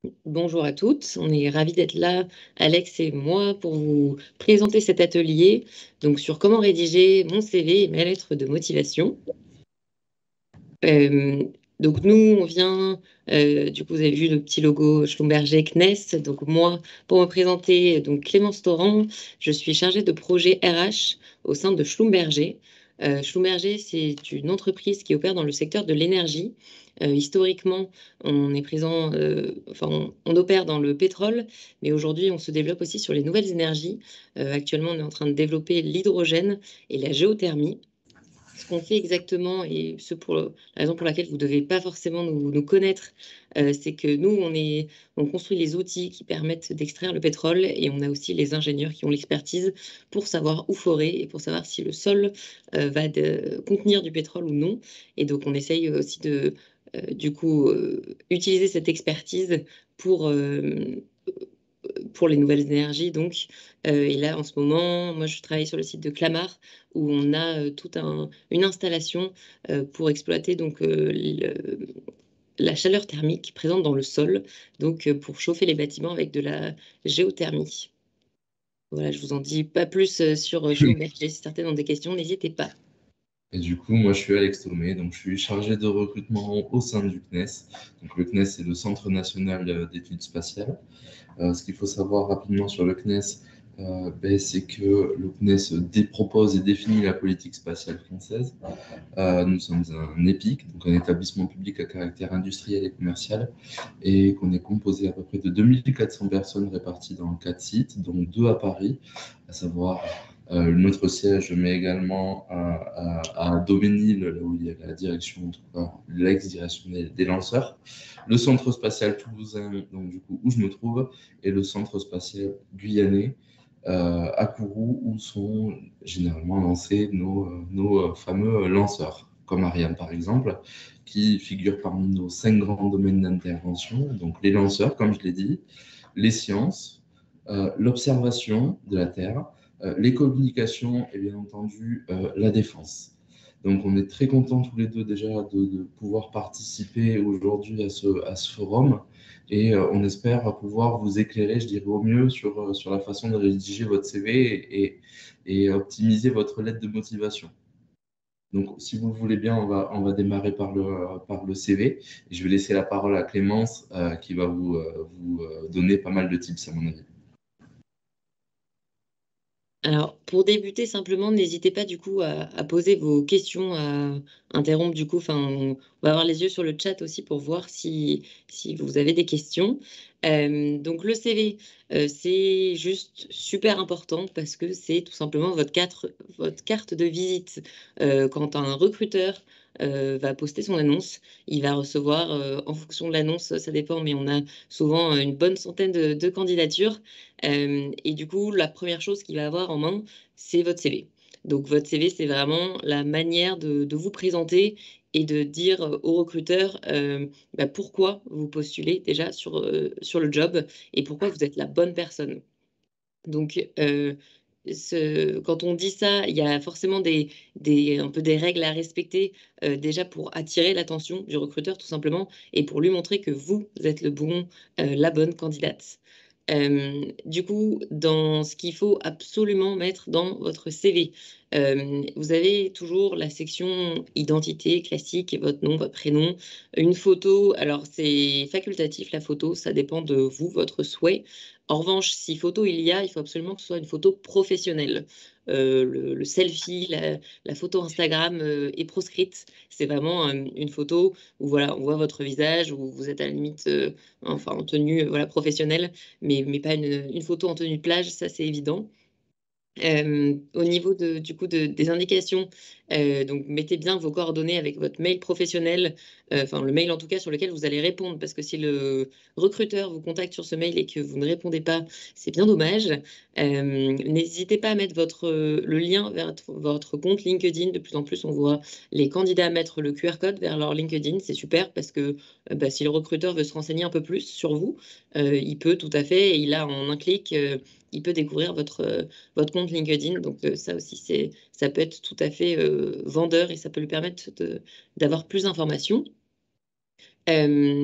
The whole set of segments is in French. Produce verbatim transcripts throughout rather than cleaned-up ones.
Bonjour à toutes, on est ravis d'être là, Alex et moi, pour vous présenter cet atelier donc sur comment rédiger mon C V et mes lettres de motivation. Euh, donc nous, on vient, euh, du coup vous avez vu le petit logo Schlumberger C N E S, donc moi, pour me présenter, donc Clémence Torrent, je suis chargée de projet R H au sein de Schlumberger. Euh, Schlumberger, c'est une entreprise qui opère dans le secteur de l'énergie. Euh, historiquement, on est présent, euh, enfin, on, on opère dans le pétrole, mais aujourd'hui, on se développe aussi sur les nouvelles énergies. Euh, actuellement, on est en train de développer l'hydrogène et la géothermie. Ce qu'on fait exactement, et ce pour la raison pour laquelle vous ne devez pas forcément nous, nous connaître, euh, c'est que nous, on est, on construit les outils qui permettent d'extraire le pétrole et on a aussi les ingénieurs qui ont l'expertise pour savoir où forer et pour savoir si le sol euh, va de- contenir du pétrole ou non. Et donc, on essaye aussi de, euh, du coup, euh, utiliser cette expertise pour, euh, pour les nouvelles énergies. Donc, euh, et là, en ce moment, moi, je travaille sur le site de Clamart où on a euh, toute un, une installation euh, pour exploiter donc euh, le- la chaleur thermique présente dans le sol, donc euh, pour chauffer les bâtiments avec de la géothermie. Voilà, je vous en dis pas plus euh, sur euh, Schlumberger. Si certaines ont des questions, n'hésitez pas. Et du coup, moi, je suis Alex Thomé, donc je suis chargé de recrutement au sein du C N E S. Donc, le C N E S, c'est le Centre national euh, d'études spatiales. Euh, ce qu'il faut savoir rapidement sur le C N E S, euh, ben, c'est que le C N E S dé- propose et définit la politique spatiale française. Euh, nous sommes un EPIC, donc un établissement public à caractère industriel et commercial, et qu'on est composé à peu près de deux mille quatre cents personnes réparties dans quatre sites, dont deux à Paris, à savoir euh, notre siège, mais également à, à, à Daumesnil, là où il y a la direction, en tout cas l'ex-direction des, des lanceurs, le centre spatial toulousain, donc du coup où je me trouve, et le centre spatial guyanais, euh, à Kourou, où sont généralement lancés nos, nos fameux lanceurs, comme Ariane par exemple, qui figure parmi nos cinq grands domaines d'intervention, donc les lanceurs, comme je l'ai dit, les sciences, euh, l'observation de la Terre, euh, les communications et bien entendu euh, la défense. Donc on est très contents tous les deux déjà de, de pouvoir participer aujourd'hui à ce, à ce forum et euh, on espère pouvoir vous éclairer, je dirais au mieux, sur, euh, sur la façon de rédiger votre C V et, et, et optimiser votre lettre de motivation. Donc, si vous le voulez bien, on va, on va démarrer par le, par le C V. Et je vais laisser la parole à Clémence euh, qui va vous, euh, vous euh, donner pas mal de tips, à mon avis. Alors, pour débuter, simplement, n'hésitez pas du coup à, à poser vos questions, à interrompre du coup. Enfin, on va avoir les yeux sur le chat aussi pour voir si, si vous avez des questions. Euh, donc, le C V, euh, c'est juste super important parce que c'est tout simplement votre carte, votre carte de visite. Euh, quand un recruteur euh, va poster son annonce, il va recevoir, euh, en fonction de l'annonce, ça dépend, mais on a souvent euh, une bonne centaine de de candidatures. Euh, et du coup, la première chose qu'il va avoir en main, c'est votre C V. Donc, votre C V, c'est vraiment la manière de, de vous présenter et de dire euh, au recruteur euh, bah, pourquoi vous postulez déjà sur, euh, sur le job et pourquoi vous êtes la bonne personne. Donc, euh, ce- quand on dit ça, il y a forcément des, des, un peu des règles à respecter euh, déjà pour attirer l'attention du recruteur tout simplement et pour lui montrer que vous êtes le bon, euh, la bonne candidate. Euh, du coup, dans ce qu'il faut absolument mettre dans votre C V, euh, vous avez toujours la section identité classique, votre nom, votre prénom, une photo. Alors, c'est facultatif, la photo, ça dépend de vous, votre souhait. En revanche, si photo il y a, il faut absolument que ce soit une photo professionnelle. Euh, le, le selfie, la, la photo Instagram euh, est proscrite. C'est vraiment euh, une photo où voilà, on voit votre visage, où vous êtes à la limite, euh, enfin en tenue euh, voilà, professionnelle, mais, mais pas une, une photo en tenue de plage, ça c'est évident. Euh, au niveau de, du coup de- des indications, euh, donc mettez bien vos coordonnées avec votre mail professionnel, euh, enfin le mail en tout cas sur lequel vous allez répondre, parce que si le recruteur vous contacte sur ce mail et que vous ne répondez pas, c'est bien dommage. Euh, n'hésitez pas à mettre votre, le lien vers votre, votre compte LinkedIn. De plus en plus, on voit les candidats mettre le Q R code vers leur LinkedIn. C'est super parce que euh, bah, si le recruteur veut se renseigner un peu plus sur vous, euh, il peut tout à fait, et il a en un clic, euh, il peut découvrir votre euh, votre compte LinkedIn. Donc euh, ça aussi, c'est, ça peut être tout à fait euh, vendeur et ça peut lui permettre de, d'avoir plus d'informations. Euh,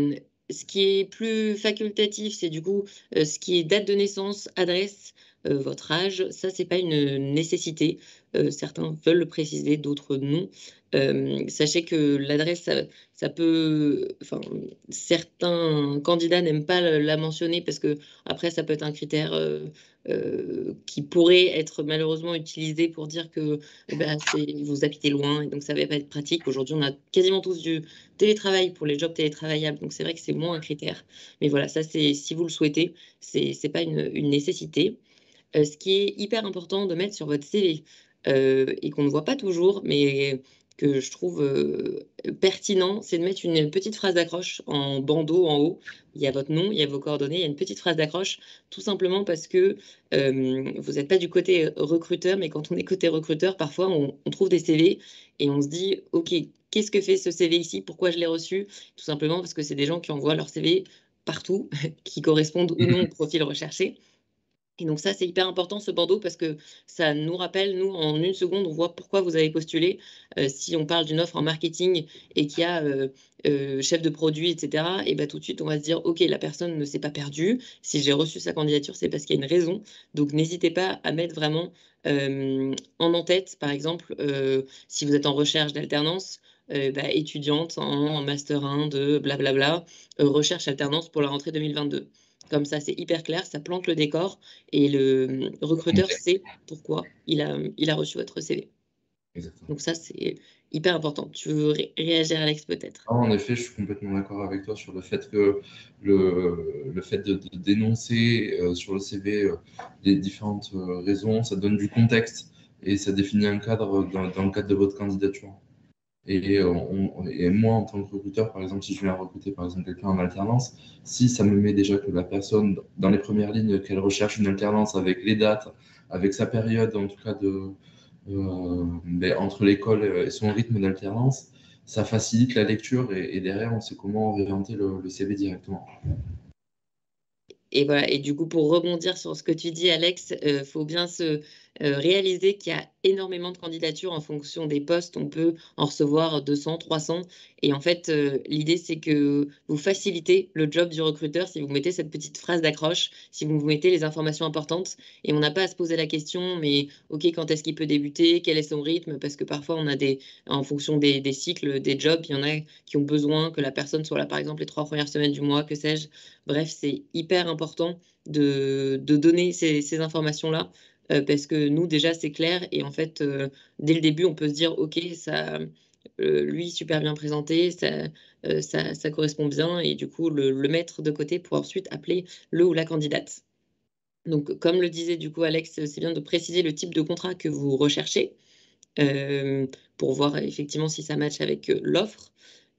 ce qui est plus facultatif, c'est du coup euh, ce qui est date de naissance, adresse, euh, votre âge. Ça, c'est pas une nécessité. Euh, certains veulent le préciser, d'autres non. Euh, sachez que l'adresse, ça, ça peut, enfin, certains candidats n'aiment pas la la mentionner parce que après, ça peut être un critère euh, euh, qui pourrait être malheureusement utilisé pour dire que eh ben, c'est- vous habitez loin et donc ça va pas être pratique. Aujourd'hui, on a quasiment tous du télétravail pour les jobs télétravaillables, donc c'est vrai que c'est moins un critère. Mais voilà, ça c'est si vous le souhaitez, c'est c'est pas une, une nécessité. Euh, ce qui est hyper important de mettre sur votre C V euh, et qu'on ne voit pas toujours, mais que je trouve euh, pertinent, c'est de mettre une petite phrase d'accroche en bandeau en haut. Il y a votre nom, il y a vos coordonnées, il y a une petite phrase d'accroche, tout simplement parce que euh, vous n'êtes pas du côté recruteur, mais quand on est côté recruteur, parfois on, on trouve des C V et on se dit, OK, qu'est-ce que fait ce C V ici? Pourquoi je l'ai reçu? Tout simplement parce que c'est des gens qui envoient leur C V partout, qui correspondent ou non au profil recherché. Et donc ça, c'est hyper important ce bandeau parce que ça nous rappelle, nous, en une seconde, on voit pourquoi vous avez postulé. Euh, si on parle d'une offre en marketing et qu'il y a euh, euh, chef de produit, et cetera, et ben tout de suite, on va se dire, OK, la personne ne s'est pas perdue. Si j'ai reçu sa candidature, c'est parce qu'il y a une raison. Donc n'hésitez pas à mettre vraiment euh, en en-tête, par exemple, euh, si vous êtes en recherche d'alternance, euh, bah, étudiante en master un de blablabla, euh, recherche alternance pour la rentrée deux mille vingt-deux. Comme ça, c'est hyper clair, ça plante le décor et le recruteur sait pourquoi il a, il a reçu votre C V. Exactement. Donc ça, c'est hyper important. Tu veux ré- réagir, Alex, peut-être? Ah, en effet, je suis complètement d'accord avec toi sur le fait que le, le fait de, de dénoncer euh, sur le C V euh, les différentes euh, raisons, ça donne du contexte et ça définit un cadre dans, dans le cadre de votre candidature. Et, euh, on- et moi, en tant que recruteur, par exemple, si je viens recruter par exemple quelqu'un en alternance, si ça me met déjà que la personne, dans les premières lignes, qu'elle recherche une alternance avec les dates, avec sa période, en tout cas, de, euh, ben, entre l'école et son rythme d'alternance, ça facilite la lecture et, et derrière, on sait comment orienter le, le C V directement. Et voilà. Et du coup, pour rebondir sur ce que tu dis, Alex, il faut bien se euh, réaliser qu'il y a énormément de candidatures en fonction des postes. On peut en recevoir deux cents, trois cents. Et en fait, euh, l'idée, c'est que vous facilitez le job du recruteur si vous mettez cette petite phrase d'accroche, si vous vous mettez les informations importantes. Et on n'a pas à se poser la question, mais OK, quand est-ce qu'il peut débuter? Quel est son rythme? Parce que parfois, on a des, en fonction des, des cycles, des jobs, il y en a qui ont besoin que la personne soit là, par exemple, les trois premières semaines du mois, que sais-je. Bref, c'est hyper important de, de donner ces, ces informations-là euh, parce que nous, déjà, c'est clair et en fait, euh, dès le début, on peut se dire, OK, ça, euh, lui, super bien présenté, ça, euh, ça, ça correspond bien et du coup, le, le mettre de côté pour ensuite appeler le ou la candidate. Donc, comme le disait du coup Alex, c'est bien de préciser le type de contrat que vous recherchez euh, pour voir effectivement si ça matche avec euh, l'offre.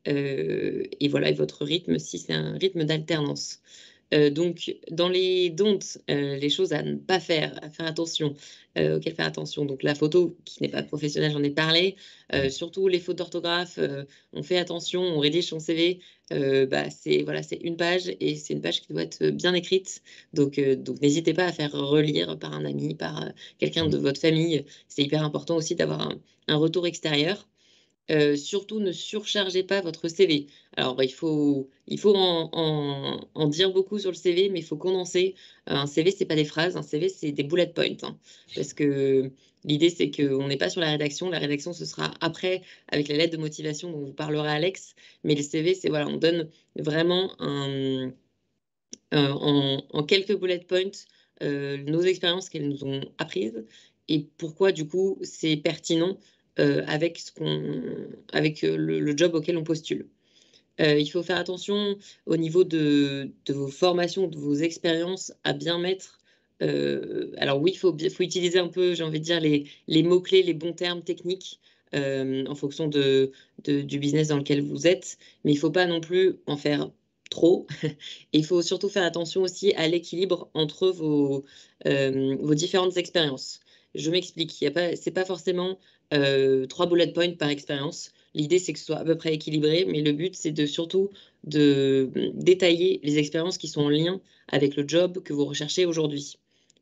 Euh, et voilà, et votre rythme, si c'est un rythme d'alternance. Euh, donc, dans les don'ts, euh, les choses à ne pas faire, à faire attention, euh, auxquelles faire attention. Donc, la photo qui n'est pas professionnelle, j'en ai parlé. Euh, surtout les fautes d'orthographe, euh, on fait attention, on rédige son C V. Euh, bah, c'est voilà, c'est une page et c'est une page qui doit être bien écrite. Donc, euh, donc n'hésitez pas à faire relire par un ami, par euh, quelqu'un de votre famille. C'est hyper important aussi d'avoir un, un retour extérieur. Euh, surtout, ne surchargez pas votre C V. Alors, il faut, il faut en, en- en dire beaucoup sur le C V, mais il faut condenser. Euh, Un C V, c'est pas des phrases. Un C V, c'est des bullet points, hein. Parce que l'idée, c'est qu'on n'est pas sur la rédaction. La rédaction, ce sera après, avec la lettre de motivation dont vous parlera Alex. Mais le C V, c'est voilà, on donne vraiment un, euh, en, en quelques bullet points euh, nos expériences qu'elles nous ont apprises et pourquoi du coup c'est pertinent euh, avec, ce qu'on, avec euh, le, le job auquel on postule. Euh, il faut faire attention au niveau de, de vos formations, de vos expériences, à bien mettre. Euh, alors oui, il faut, bi- faut utiliser un peu, j'ai envie de dire, les, les mots-clés, les bons termes techniques euh, en fonction de, de- du business dans lequel vous êtes, mais il ne faut pas non plus en faire trop. Il faut surtout faire attention aussi à l'équilibre entre vos, euh, vos différentes expériences. Je m'explique, il y a pas, c'est pas forcément euh, trois bullet points par expérience. L'idée, c'est que ce soit à peu près équilibré, mais le but, c'est de surtout de détailler les expériences qui sont en lien avec le job que vous recherchez aujourd'hui.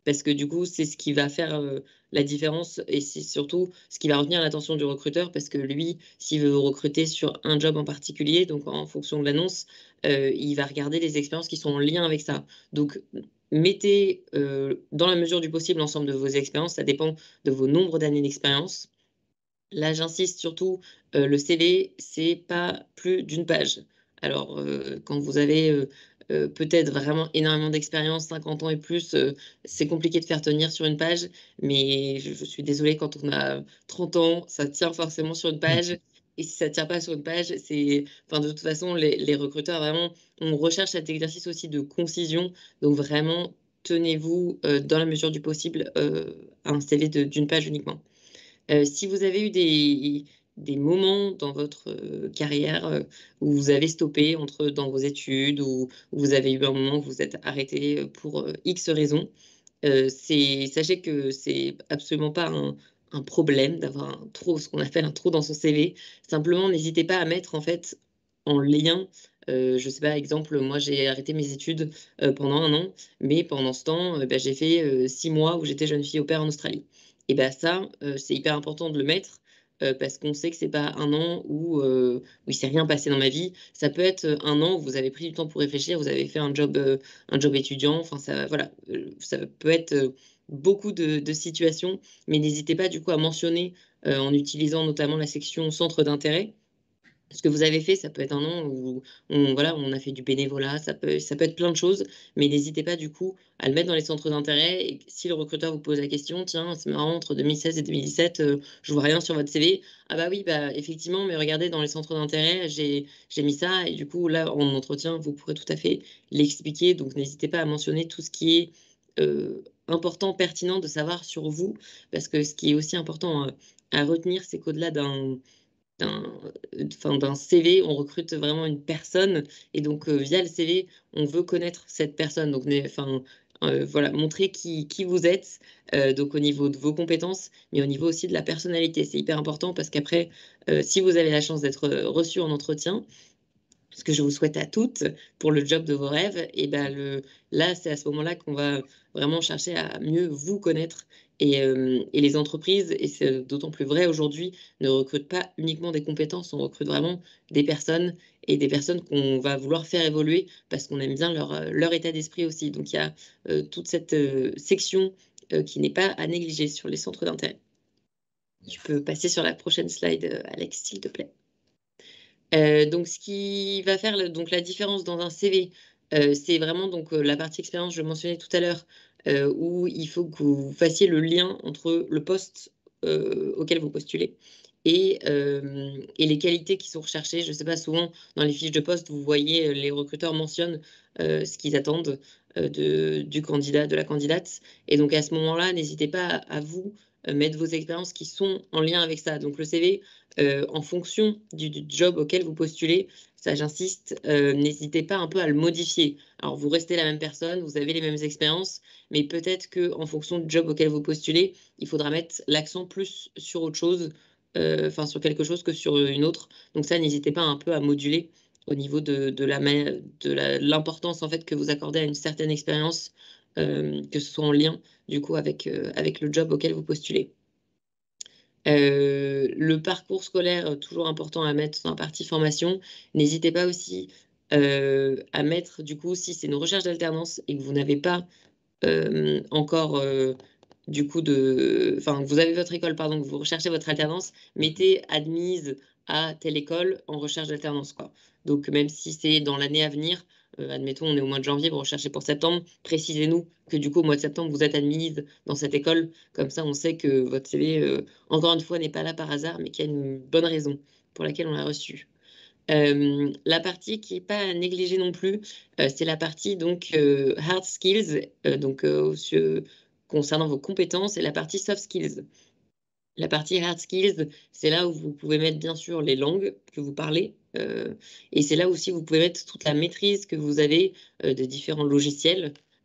parce que du coup, c'est ce qui va faire euh, la différence et c'est surtout ce qui va retenir l'attention du recruteur parce que lui, s'il veut vous recruter sur un job en particulier, donc en fonction de l'annonce, euh, il va regarder les expériences qui sont en lien avec ça. Donc, mettez euh, dans la mesure du possible l'ensemble de vos expériences, ça dépend de vos nombres d'années d'expérience. Là, j'insiste surtout, euh, le C V, c'est pas plus d'une page. Alors, euh, quand vous avez euh, euh, peut-être vraiment énormément d'expérience, cinquante ans et plus, euh, c'est compliqué de faire tenir sur une page, mais je, je suis désolée, quand on a trente ans, ça tient forcément sur une page. Et si ça ne tient pas sur une page, c'est. Enfin, de toute façon, les, les recruteurs, vraiment, on recherche cet exercice aussi de concision. Donc, vraiment, tenez-vous, euh, dans la mesure du possible, euh, à un C V de- d'une page uniquement. Euh, si vous avez eu des, des moments dans votre euh, carrière euh, où vous avez stoppé entre dans vos études ou où vous avez eu un moment où vous êtes arrêté euh, pour euh, X raisons, euh, c'est, sachez que c'est absolument pas un, un problème d'avoir un trou, ce qu'on appelle un trou dans son C V. Simplement, n'hésitez pas à mettre en fait en lien. Euh, je sais pas, exemple, moi j'ai arrêté mes études euh, pendant un an, mais pendant ce temps, euh, bah, j'ai fait euh, six mois où j'étais jeune fille au pair en Australie. Et ben ça, euh, c'est hyper important de le mettre euh, parce qu'on sait que c'est pas un an où, euh, où il s'est rien passé dans ma vie. Ça peut être un an où vous avez pris du temps pour réfléchir, vous avez fait un job, euh, un job étudiant. Enfin, ça, voilà, euh, ça peut être euh, beaucoup de, de situations, mais n'hésitez pas du coup à mentionner euh, en utilisant notamment la section centre d'intérêt. Ce que vous avez fait, ça peut être un an où on, voilà, on a fait du bénévolat, ça peut, ça peut être plein de choses, mais n'hésitez pas du coup à le mettre dans les centres d'intérêt. Et si le recruteur vous pose la question, tiens, c'est marrant, entre deux mille seize et deux mille dix-sept, euh, je vois rien sur votre C V. Ah bah oui, bah effectivement, mais regardez, dans les centres d'intérêt, j'ai, j'ai mis ça, et du coup, là, en entretien, vous pourrez tout à fait l'expliquer. Donc n'hésitez pas à mentionner tout ce qui est euh, important, pertinent de savoir sur vous, parce que ce qui est aussi important euh, à retenir, c'est qu'au-delà d'un d'un enfin, d'un C V, on recrute vraiment une personne et donc euh, via le C V, on veut connaître cette personne. Donc, mais, enfin, euh, voilà, montrer qui, qui vous êtes, euh, donc au niveau de vos compétences, mais au niveau aussi de la personnalité. C'est hyper important parce qu'après, euh, si vous avez la chance d'être euh, reçu en entretien, ce que je vous souhaite à toutes pour le job de vos rêves, et ben le, là, c'est à ce moment-là qu'on va vraiment chercher à mieux vous connaître. Et, euh, et les entreprises, et c'est d'autant plus vrai aujourd'hui, ne recrutent pas uniquement des compétences, on recrute vraiment des personnes et des personnes qu'on va vouloir faire évoluer parce qu'on aime bien leur, euh, leur état d'esprit aussi. Donc il y a euh, toute cette euh, section euh, qui n'est pas à négliger sur les centres d'intérêt. Tu peux passer sur la prochaine slide, euh, Alex, s'il te plaît. Euh, donc, ce qui va faire le- donc, la différence dans un C V, euh, c'est vraiment donc, euh, la partie expérience, je le mentionnais tout à l'heure, euh, où il faut que vous fassiez le lien entre le poste euh, auquel vous postulez et, euh, et les qualités qui sont recherchées. Je ne sais pas, souvent dans les fiches de poste, vous voyez, euh, les recruteurs mentionnent euh, ce qu'ils attendent euh, de, du candidat, de la candidate. Et donc, à ce moment-là, n'hésitez pas à, à vous euh, mettre vos expériences qui sont en lien avec ça. Donc, le C V, euh, en fonction du, du job auquel vous postulez, ça j'insiste, euh, n'hésitez pas un peu à le modifier. Alors vous restez la même personne, vous avez les mêmes expériences, mais peut-être que en fonction du job auquel vous postulez, il faudra mettre l'accent plus sur autre chose, euh, enfin sur quelque chose que sur une autre. Donc ça, n'hésitez pas un peu à moduler au niveau de, de la, ma- de la- l'importance en fait que vous accordez à une certaine expérience, euh, que ce soit en lien du coup avec, euh, avec le job auquel vous postulez. Euh, le parcours scolaire, euh, toujours important à mettre dans la partie formation. N'hésitez pas aussi euh, à mettre, du coup, si c'est une recherche d'alternance et que vous n'avez pas euh, encore, euh, du coup, de... Enfin, vous avez votre école, pardon, que vous recherchez votre alternance, mettez admise à telle école en recherche d'alternance, quoi. Donc, même si c'est dans l'année à venir, euh, admettons, on est au mois de janvier, vous recherchez pour septembre, précisez-nous que du coup, au mois de septembre, vous êtes admise dans cette école. Comme ça, on sait que votre C V, euh, encore une fois, n'est pas là par hasard, mais qu'il y a une bonne raison pour laquelle on l'a reçu. Euh, la partie qui n'est pas à négliger non plus, euh, c'est la partie donc euh, hard skills, euh, donc euh, sur- concernant vos compétences, et la partie soft skills. La partie hard skills, c'est là où vous pouvez mettre bien sûr les langues que vous parlez, euh, et c'est là aussi où vous pouvez mettre toute la maîtrise que vous avez euh, de différents logiciels.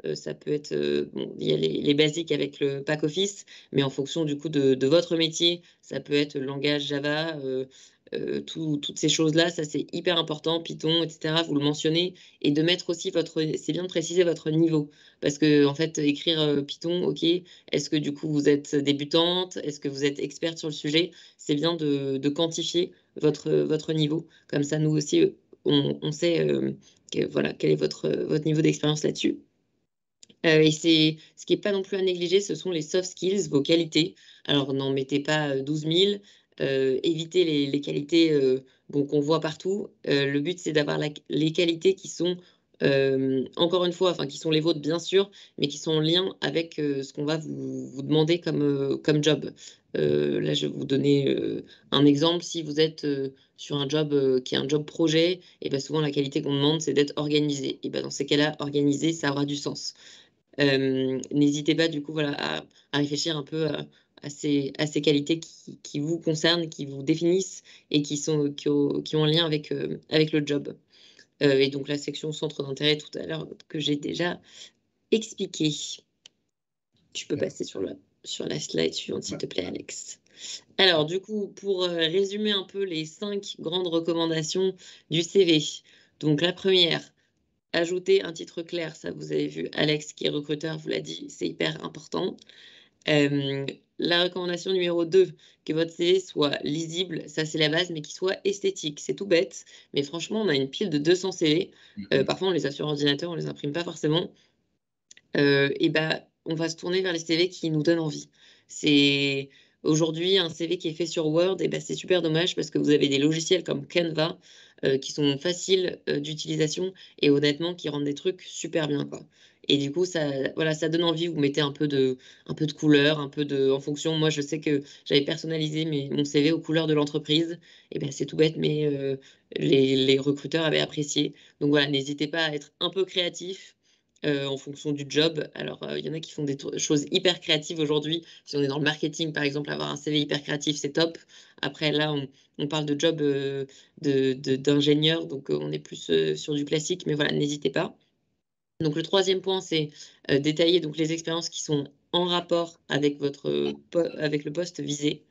Euh, ça peut être, euh, bon, il y a les, les basiques avec le pack office, mais en fonction du coup de, de votre métier, ça peut être le langage Java, euh, euh, tout- toutes ces choses-là, ça c'est hyper important, Python, et cetera. Vous le mentionnez, et de mettre aussi votre, c'est bien de préciser votre niveau, parce que en fait, écrire euh, Python, ok, est-ce que du coup vous êtes débutante, est-ce que vous êtes experte sur le sujet, c'est bien de, de quantifier votre, votre niveau, comme ça nous aussi, euh, on, on sait euh, que, voilà, quel est votre, votre niveau d'expérience là-dessus. Euh, et c'est ce qui n'est pas non plus à négliger, ce sont les soft skills, vos qualités. Alors, n'en mettez pas euh, douze mille, euh, évitez les, les qualités euh, bon, qu'on voit partout. Euh, le but, c'est d'avoir la- les qualités qui sont, euh, encore une fois, enfin, qui sont les vôtres, bien sûr, mais qui sont en lien avec euh, ce qu'on va vous, vous demander comme, euh, comme job. Euh, là, je vais vous donner euh, un exemple. Si vous êtes euh, sur un job euh, qui est un job projet, et ben souvent la qualité qu'on demande, c'est d'être organisé. Et ben dans ces cas-là, organisé, ça aura du sens. Euh, n'hésitez pas du coup voilà, à, à réfléchir un peu à, à ces, à ces qualités qui, qui vous concernent, qui vous définissent et qui, sont, qui, ont, qui ont un lien avec, euh, avec le job. Euh, et donc la section centre d'intérêt tout à l'heure que j'ai déjà expliqué. Tu peux passer sur, le, sur la slide suivante, s'il te plaît, Alex. Alors, du coup, pour euh, résumer un peu les cinq grandes recommandations du C V. Donc, la première, ajouter un titre clair, ça vous avez vu, Alex qui est recruteur vous l'a dit, c'est hyper important. Euh, la recommandation numéro deux, que votre C V soit lisible, ça c'est la base, mais qu'il soit esthétique. C'est tout bête, mais franchement, on a une pile de deux cents C V. Euh, Mhm. parfois, on les a sur ordinateur, on les imprime pas forcément. Euh, et ben, on va se tourner vers les C V qui nous donnent envie. C'est aujourd'hui un C V qui est fait sur Word, et ben c'est super dommage parce que vous avez des logiciels comme Canva euh, qui sont faciles euh, d'utilisation et honnêtement qui rendent des trucs super bien quoi. Et du coup ça voilà ça donne envie. Vous mettez un peu de un peu de couleur, un peu de en fonction. Moi je sais que j'avais personnalisé mes, mon C V aux couleurs de l'entreprise. Et ben c'est tout bête mais euh, les, les recruteurs avaient apprécié. Donc voilà n'hésitez pas à être un peu créatif euh, en fonction du job. Alors, euh, il y en a qui font des tr- choses hyper créatives aujourd'hui. Si on est dans le marketing, par exemple, avoir un C V hyper créatif, c'est top. Après, là, on, on parle de job euh, de, de- d'ingénieur, donc euh, on est plus euh, sur du classique, mais voilà, n'hésitez pas. Donc, le troisième point, c'est euh, détailler donc, les expériences qui sont en rapport avec, votre, euh, po- avec le poste visé.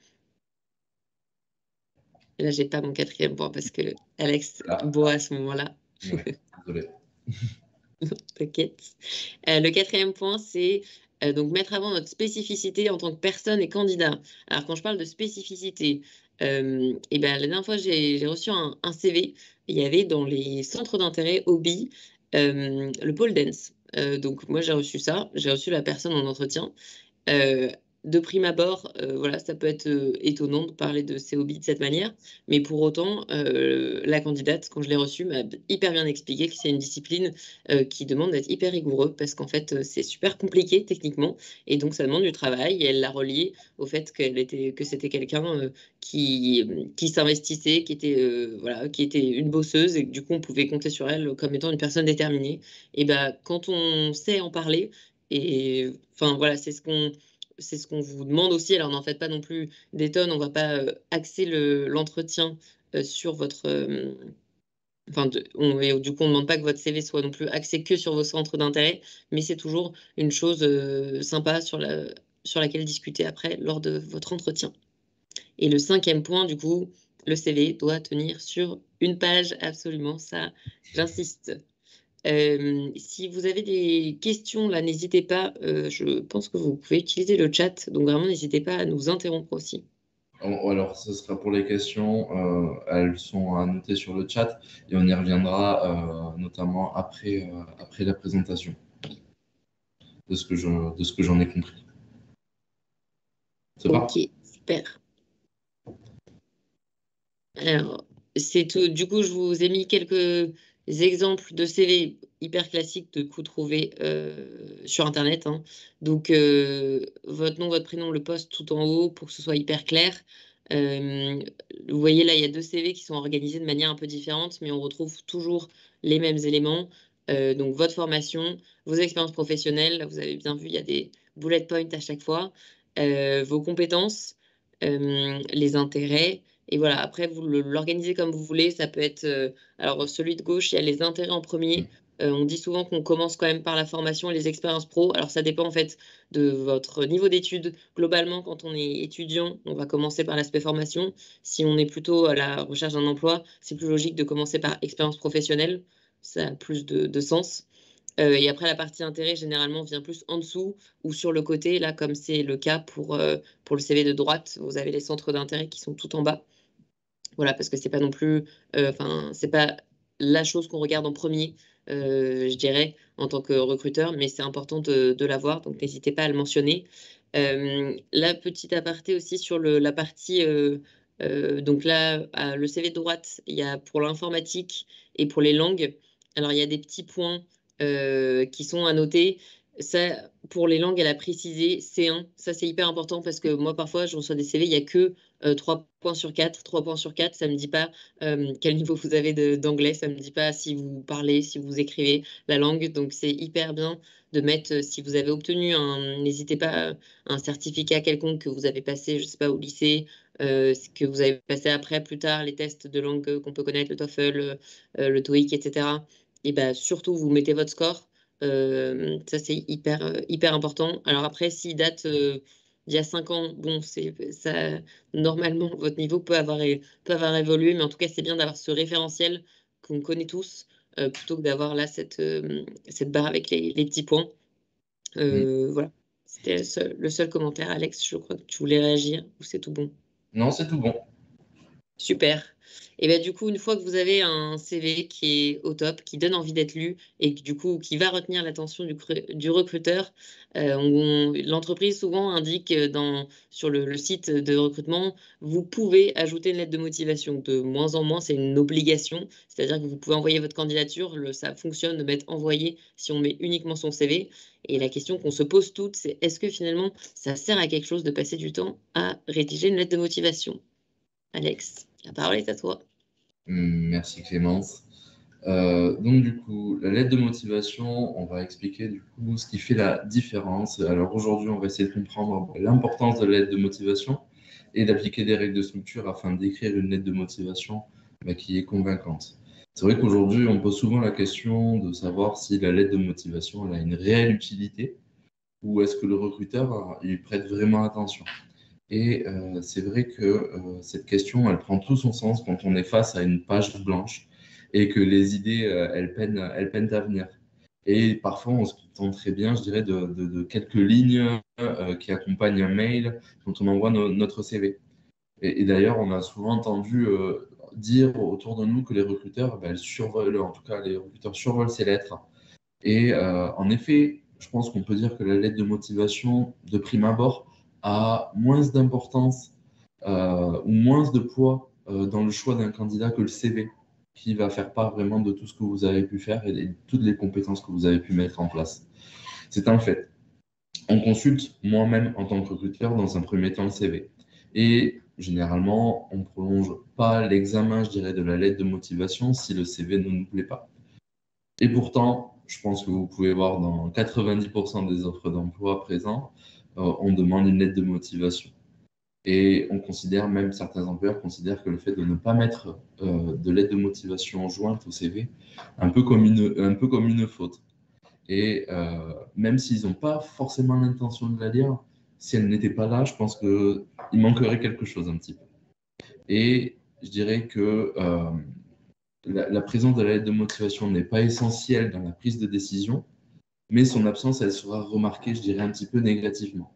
Et là, j'ai pas mon quatrième point parce que Alex Là, boit à ce moment-là. ouais, désolé. T'inquiète. Euh, le quatrième point, c'est euh, donc mettre avant notre spécificité en tant que personne et candidat. Alors, quand je parle de spécificité, euh, et ben, la dernière fois, j'ai j'ai reçu un, un C V. Il y avait dans les centres d'intérêt hobby euh, le pole dance. Euh, donc, moi, j'ai reçu ça. J'ai reçu la personne en entretien. Euh, de prime abord, euh, voilà, ça peut être euh, étonnant de parler de ses hobbies de cette manière, mais pour autant, euh, la candidate, quand je l'ai reçue, m'a hyper bien expliqué que c'est une discipline euh, qui demande d'être hyper rigoureux parce qu'en fait, euh, c'est super compliqué techniquement et donc ça demande du travail et elle l'a relié au fait qu'elle était, que c'était quelqu'un euh, qui, qui s'investissait, qui était, euh, voilà, qui était une bosseuse et que du coup, on pouvait compter sur elle comme étant une personne déterminée. Et ben, quand on sait en parler, et enfin voilà, c'est ce qu'on c'est ce qu'on vous demande aussi. Alors n'en faites pas non plus des tonnes. On va pas euh, axer le l'entretien euh, sur votre euh, enfin de- on, et du coup on ne demande pas que votre C V soit non plus axé que sur vos centres d'intérêt, mais c'est toujours une chose euh, sympa sur la sur laquelle discuter après lors de votre entretien. Et le cinquième point, du coup, le C V doit tenir sur une page absolument. Ça, j'insiste. Euh, si vous avez des questions, là, n'hésitez pas. Euh, je pense que vous pouvez utiliser le chat. Donc, vraiment, n'hésitez pas à nous interrompre aussi. On- Alors, ce sera pour les questions. Euh, elles sont à noter sur le chat et on y reviendra euh, notamment après, euh, après la présentation de ce que je, de ce que j'en ai compris. C'est Ok, pas? super. Alors, c'est tout. Du coup, je vous ai mis quelques exemples de C V hyper classiques de coup trouvés euh, sur Internet, hein. Donc, euh, votre nom, votre prénom, le poste tout en haut pour que ce soit hyper clair. Euh, vous voyez là, il y a deux C V qui sont organisés de manière un peu différente, mais on retrouve toujours les mêmes éléments. Euh, donc, votre formation, vos expériences professionnelles, là, vous avez bien vu, il y a des bullet points à chaque fois. Euh, vos compétences, euh, les intérêts. Et voilà, après, vous le- l'organisez comme vous voulez. Ça peut être, euh, alors celui de gauche, il y a les intérêts en premier. Euh, on dit souvent qu'on commence quand même par la formation et les expériences pro. Alors ça dépend en fait de votre niveau d'études. Globalement, quand on est étudiant, on va commencer par l'aspect formation. Si on est plutôt à la recherche d'un emploi, c'est plus logique de commencer par expérience professionnelle. Ça a plus de, de sens. Euh, et après, la partie intérêt, généralement, vient plus en dessous ou sur le côté, là, comme c'est le cas pour, euh, pour le C V de droite. Vous avez les centres d'intérêt qui sont tout en bas. Voilà, parce que c'est pas non plus, euh, enfin, c'est pas la chose qu'on regarde en premier, euh, je dirais, en tant que recruteur, mais c'est important de, de l'avoir, donc n'hésitez pas à le mentionner. Euh, la petite aparté aussi sur le, la partie, euh, euh, donc là, à- le C V de droite, il y a pour l'informatique et pour les langues. Alors, il y a des petits points euh, qui sont à noter. Ça, pour les langues, elle a précisé C un. Ça, c'est hyper important parce que moi, parfois, je reçois des C V, il n'y a que euh, trois points sur quatre. trois points sur quatre, ça ne me dit pas euh, quel niveau vous avez de- d'anglais, ça ne me dit pas si vous parlez, si vous écrivez la langue. Donc, c'est hyper bien de mettre, euh, si vous avez obtenu un, n'hésitez pas, euh, un certificat quelconque que vous avez passé, je ne sais pas, au lycée, euh, que vous avez passé après, plus tard, les tests de langue euh, qu'on peut connaître, le TOEFL, euh, le TOEIC, et cetera. Et ben surtout, vous mettez votre score. Euh, ça, c'est hyper, euh, hyper important. Alors après, s'il date euh, d'il y a cinq ans, bon, c'est ça. Normalement, votre niveau peut avoir, é- peut avoir évolué, mais en tout cas, c'est bien d'avoir ce référentiel qu'on connaît tous, euh, plutôt que d'avoir là cette, euh, cette barre avec les, les petits points. Mm. Euh, voilà. C'était le seul, le seul commentaire. Alex, je crois que tu voulais réagir ou c'est tout bon? Non, c'est tout bon. Super. Et bien du coup, une fois que vous avez un C V qui est au top, qui donne envie d'être lu et qui, du coup qui va retenir l'attention du, cru- du recruteur, euh, on- l'entreprise souvent indique euh, dans, sur le, le site de recrutement, vous pouvez ajouter une lettre de motivation. De moins en moins, c'est une obligation, c'est-à-dire que vous pouvez envoyer votre candidature, le- ça fonctionne de mettre envoyé si on met uniquement son C V. Et la question qu'on se pose toutes, c'est est-ce que finalement ça sert à quelque chose de passer du temps à rédiger une lettre de motivation? Alex, la parole est à toi. Mm, Merci Clémence. Euh, donc du coup, la lettre de motivation, on va expliquer du coup ce qui fait la différence. Alors aujourd'hui, on va essayer de comprendre l'importance de la lettre de motivation et d'appliquer des règles de structure afin d'écrire une lettre de motivation bah, qui est convaincante. C'est vrai qu'aujourd'hui, on pose souvent la question de savoir si la lettre de motivation elle a une réelle utilité ou est-ce que le recruteur il prête vraiment attention. Et euh, c'est vrai que euh, cette question, elle prend tout son sens quand on est face à une page blanche et que les idées, euh, elles peinent, elles peinent à venir. Et parfois, on se contente très bien, je dirais, de, de- de quelques lignes euh, qui accompagnent un mail quand on envoie no- notre C V. Et, et d'ailleurs, on a souvent entendu euh, dire autour de nous que les recruteurs, ben, elles survolent, en tout cas, les recruteurs survolent ces lettres. Et euh, en effet, je pense qu'on peut dire que la lettre de motivation, de prime abord, a moins d'importance euh, ou moins de poids euh, dans le choix d'un candidat que le C V, qui va faire part vraiment de tout ce que vous avez pu faire et de toutes les compétences que vous avez pu mettre en place. C'est un fait. On consulte moi-même en tant que recruteur dans un premier temps le C V. Et généralement, on ne prolonge pas l'examen, je dirais, de la lettre de motivation si le C V ne nous plaît pas. Et pourtant, je pense que vous pouvez voir dans quatre-vingt-dix pour cent des offres d'emploi présents, euh, on demande une lettre de motivation. Et on considère, même certains employeurs considèrent que le fait de ne pas mettre euh, de lettre de motivation jointe au C V, un peu comme une, un peu comme une faute. Et euh, même s'ils n'ont pas forcément l'intention de la lire, si elle n'était pas là, je pense qu'il manquerait quelque chose un petit peu. Et je dirais que euh, la, la présence de la lettre de motivation n'est pas essentielle dans la prise de décision, mais son absence, elle sera remarquée, je dirais, un petit peu négativement.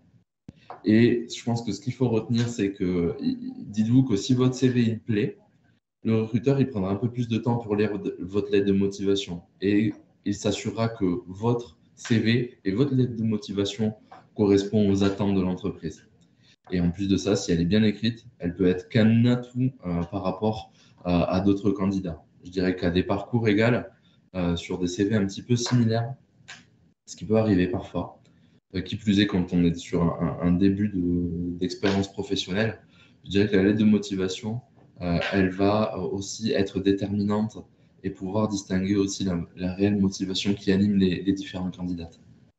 Et je pense que ce qu'il faut retenir, c'est que dites-vous que si votre C V il plaît, le recruteur il prendra un peu plus de temps pour lire votre lettre de motivation et il s'assurera que votre C V et votre lettre de motivation correspondent aux attentes de l'entreprise. Et en plus de ça, si elle est bien écrite, elle peut être qu'un atout euh, par rapport euh, à d'autres candidats. Je dirais qu'à des parcours égaux, euh, sur des C V un petit peu similaires, ce qui peut arriver parfois, euh, qui plus est quand on est sur un, un début de- d'expérience professionnelle, je dirais que la lettre de motivation, euh, elle va aussi être déterminante et pouvoir distinguer aussi la, la réelle motivation qui anime les, les différents candidats.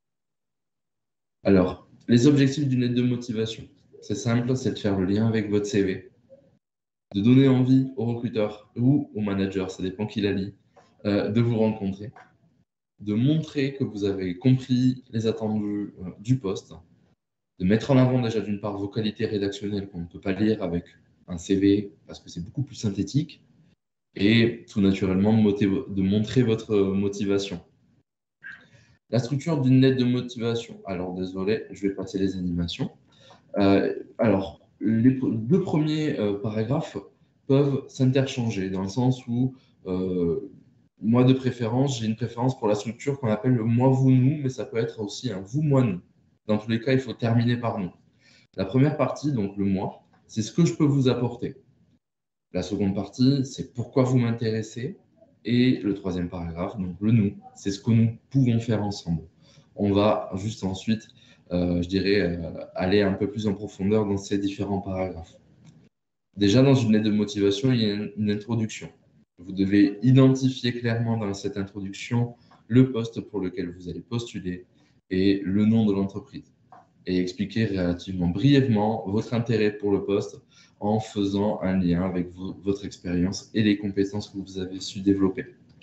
Alors, les objectifs d'une lettre de motivation, c'est simple, c'est de faire le lien avec votre C V, de donner envie au recruteur ou au manager, ça dépend qui la lit, euh, de vous rencontrer. de montrer que vous avez compris les attendus euh, du poste, de mettre en avant déjà d'une part vos qualités rédactionnelles qu'on ne peut pas lire avec un C V parce que c'est beaucoup plus synthétique, et tout naturellement de, motiv- de montrer votre motivation. La structure d'une lettre de motivation. Alors désolé, je vais passer les animations. Euh, alors, les deux premiers euh, paragraphes peuvent s'interchanger dans le sens où euh, moi de préférence, j'ai une préférence pour la structure qu'on appelle le moi, vous, nous, mais ça peut être aussi un vous, moi, nous. Dans tous les cas, il faut terminer par nous. La première partie, donc le moi, c'est ce que je peux vous apporter. La seconde partie, c'est pourquoi vous m'intéressez. Et le troisième paragraphe, donc le nous, c'est ce que nous pouvons faire ensemble. On va juste ensuite, euh, je dirais, euh, aller un peu plus en profondeur dans ces différents paragraphes. Déjà, dans une lettre de motivation, il y a une, une introduction. Vous devez identifier clairement dans cette introduction le poste pour lequel vous allez postuler et le nom de l'entreprise. Et expliquer relativement brièvement votre intérêt pour le poste en faisant un lien avec vo- votre expérience et les compétences que vous avez su développer.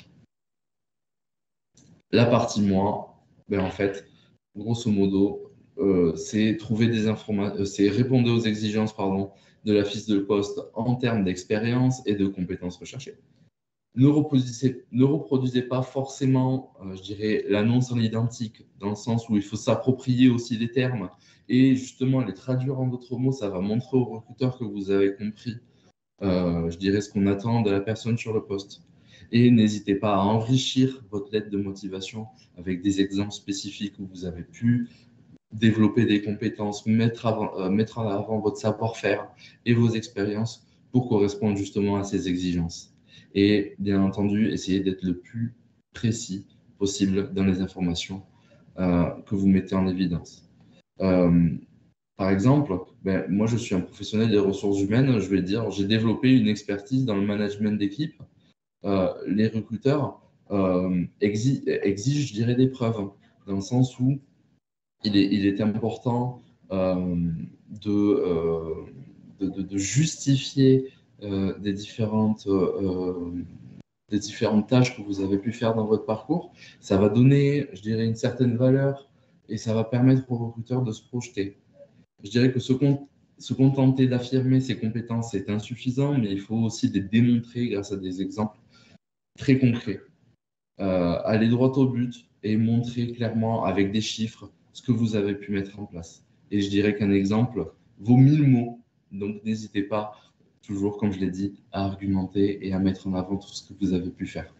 La partie moi, ben en fait, grosso modo, euh, c'est trouver des informations, euh, c'est répondre aux exigences, pardon, de la fiche de poste en termes d'expérience et de compétences recherchées. Ne reproduisez, ne reproduisez pas forcément, euh, je dirais, l'annonce en identique, dans le sens où il faut s'approprier aussi les termes et justement les traduire en d'autres mots. Ça va montrer au recruteur que vous avez compris, euh, je dirais, ce qu'on attend de la personne sur le poste. Et n'hésitez pas à enrichir votre lettre de motivation avec des exemples spécifiques où vous avez pu développer des compétences, mettre, avant, euh, mettre en avant votre savoir-faire et vos expériences pour correspondre justement à ces exigences. Et bien entendu, essayez d'être le plus précis possible dans les informations euh, que vous mettez en évidence. Euh, par exemple, ben, moi je suis un professionnel des ressources humaines, je vais dire, j'ai développé une expertise dans le management d'équipe. Euh, les recruteurs euh, exi exigent, je dirais, des preuves, dans le sens où il est, il est important euh, de, euh, de, de, de, justifier euh, des, différentes, euh, des différentes tâches que vous avez pu faire dans votre parcours. Ça va donner, je dirais, une certaine valeur et ça va permettre aux recruteurs de se projeter. Je dirais que se, con se contenter d'affirmer ses compétences est insuffisant, mais il faut aussi les démontrer grâce à des exemples très concrets. Euh, aller droit au but et montrer clairement avec des chiffres ce que vous avez pu mettre en place. Et je dirais qu'un exemple vaut mille mots, donc n'hésitez pas, toujours comme je l'ai dit, à argumenter et à mettre en avant tout ce que vous avez pu faire.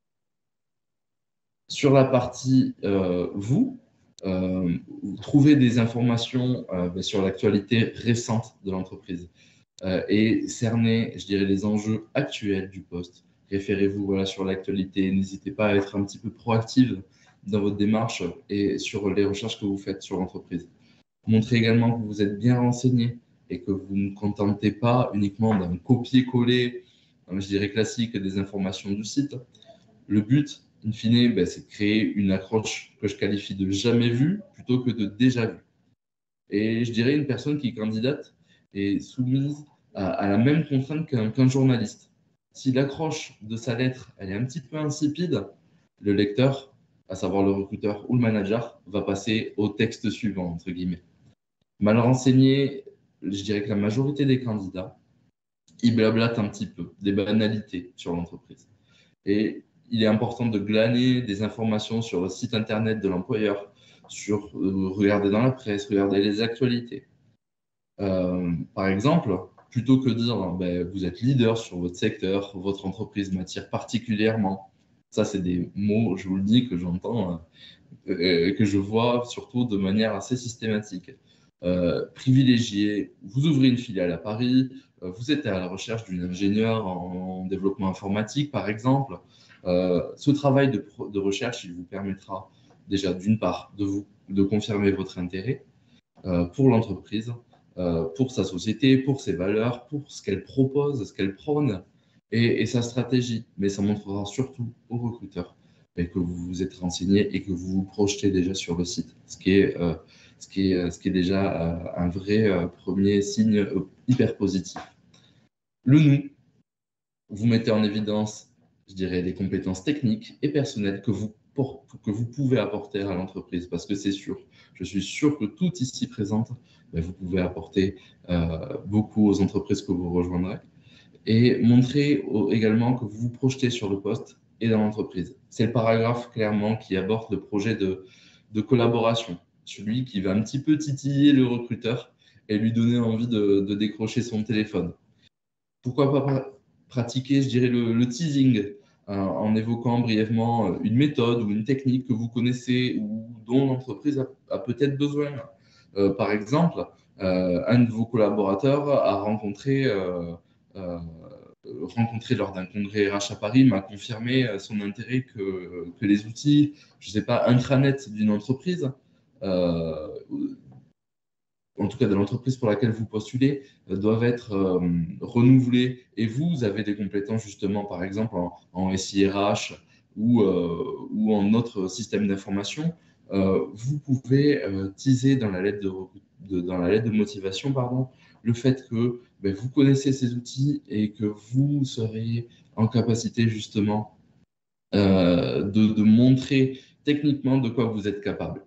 Sur la partie euh, vous, euh, vous trouvez des informations euh, sur l'actualité récente de l'entreprise euh, et cerner, je dirais, les enjeux actuels du poste. Référez-vous voilà, sur l'actualité. N'hésitez pas à être un petit peu proactive dans votre démarche et sur les recherches que vous faites sur l'entreprise. Montrez également que vous êtes bien renseigné et que vous ne contentez pas uniquement d'un copier-coller, je dirais classique, des informations du site. Le but, in fine, ben, c'est de créer une accroche que je qualifie de jamais vue plutôt que de déjà vue. Et je dirais une personne qui candidate est soumise à, à la même contrainte qu'un qu'un journaliste. Si l'accroche de sa lettre elle est un petit peu insipide, le lecteur, à savoir le recruteur ou le manager, va passer au texte suivant, entre guillemets. Mal renseigné, je dirais que la majorité des candidats, ils blablatent un petit peu, des banalités sur l'entreprise. Et il est important de glaner des informations sur le site internet de l'employeur, sur euh, regarder dans la presse, regarder les actualités. Euh, par exemple, plutôt que de dire ben, vous êtes leader sur votre secteur, votre entreprise m'attire particulièrement. Ça, c'est des mots, je vous le dis, que j'entends, euh, que je vois surtout de manière assez systématique. Euh, privilégié, vous ouvrez une filiale à Paris, euh, vous êtes à la recherche d'une ingénieure en, en développement informatique, par exemple. Euh, ce travail de, de recherche, il vous permettra déjà d'une part de, vous, de confirmer votre intérêt euh, pour l'entreprise, euh, pour sa société, pour ses valeurs, pour ce qu'elle propose, ce qu'elle prône et, et sa stratégie. Mais ça montrera surtout aux recruteurs que vous vous êtes renseigné et que vous vous projetez déjà sur le site, ce qui est, euh, ce qui est, ce qui est déjà euh, un vrai euh, premier signe euh, hyper positif. Le nous, vous mettez en évidence, je dirais, les compétences techniques et personnelles que vous pour, que vous pouvez apporter à l'entreprise, parce que c'est sûr, je suis sûr que tout ici présente, ben, vous pouvez apporter euh, beaucoup aux entreprises que vous rejoindrez, et montrer au, également que vous vous projetez sur le poste et dans l'entreprise. C'est le paragraphe clairement qui aborde le projet de, de collaboration, celui qui va un petit peu titiller le recruteur et lui donner envie de, de décrocher son téléphone. Pourquoi pas pratiquer, je dirais, le, le teasing euh, en évoquant brièvement une méthode ou une technique que vous connaissez ou dont l'entreprise a, a peut-être besoin. Euh, par exemple, euh, un de vos collaborateurs a rencontré, euh, euh, rencontré lors d'un congrès R H à Paris, m'a confirmé son intérêt que, que les outils, je ne sais pas, intranet d'une entreprise, euh, en tout cas de l'entreprise pour laquelle vous postulez, euh, doivent être euh, renouvelés. Et vous, vous avez des compétences justement, par exemple, en, en S I R H ou, euh, ou en autre système d'information. Euh, vous pouvez euh, teaser dans la lettre de, de, dans la lettre de motivation pardon, le fait que ben, vous connaissez ces outils et que vous serez en capacité justement euh, de, de montrer techniquement de quoi vous êtes capable.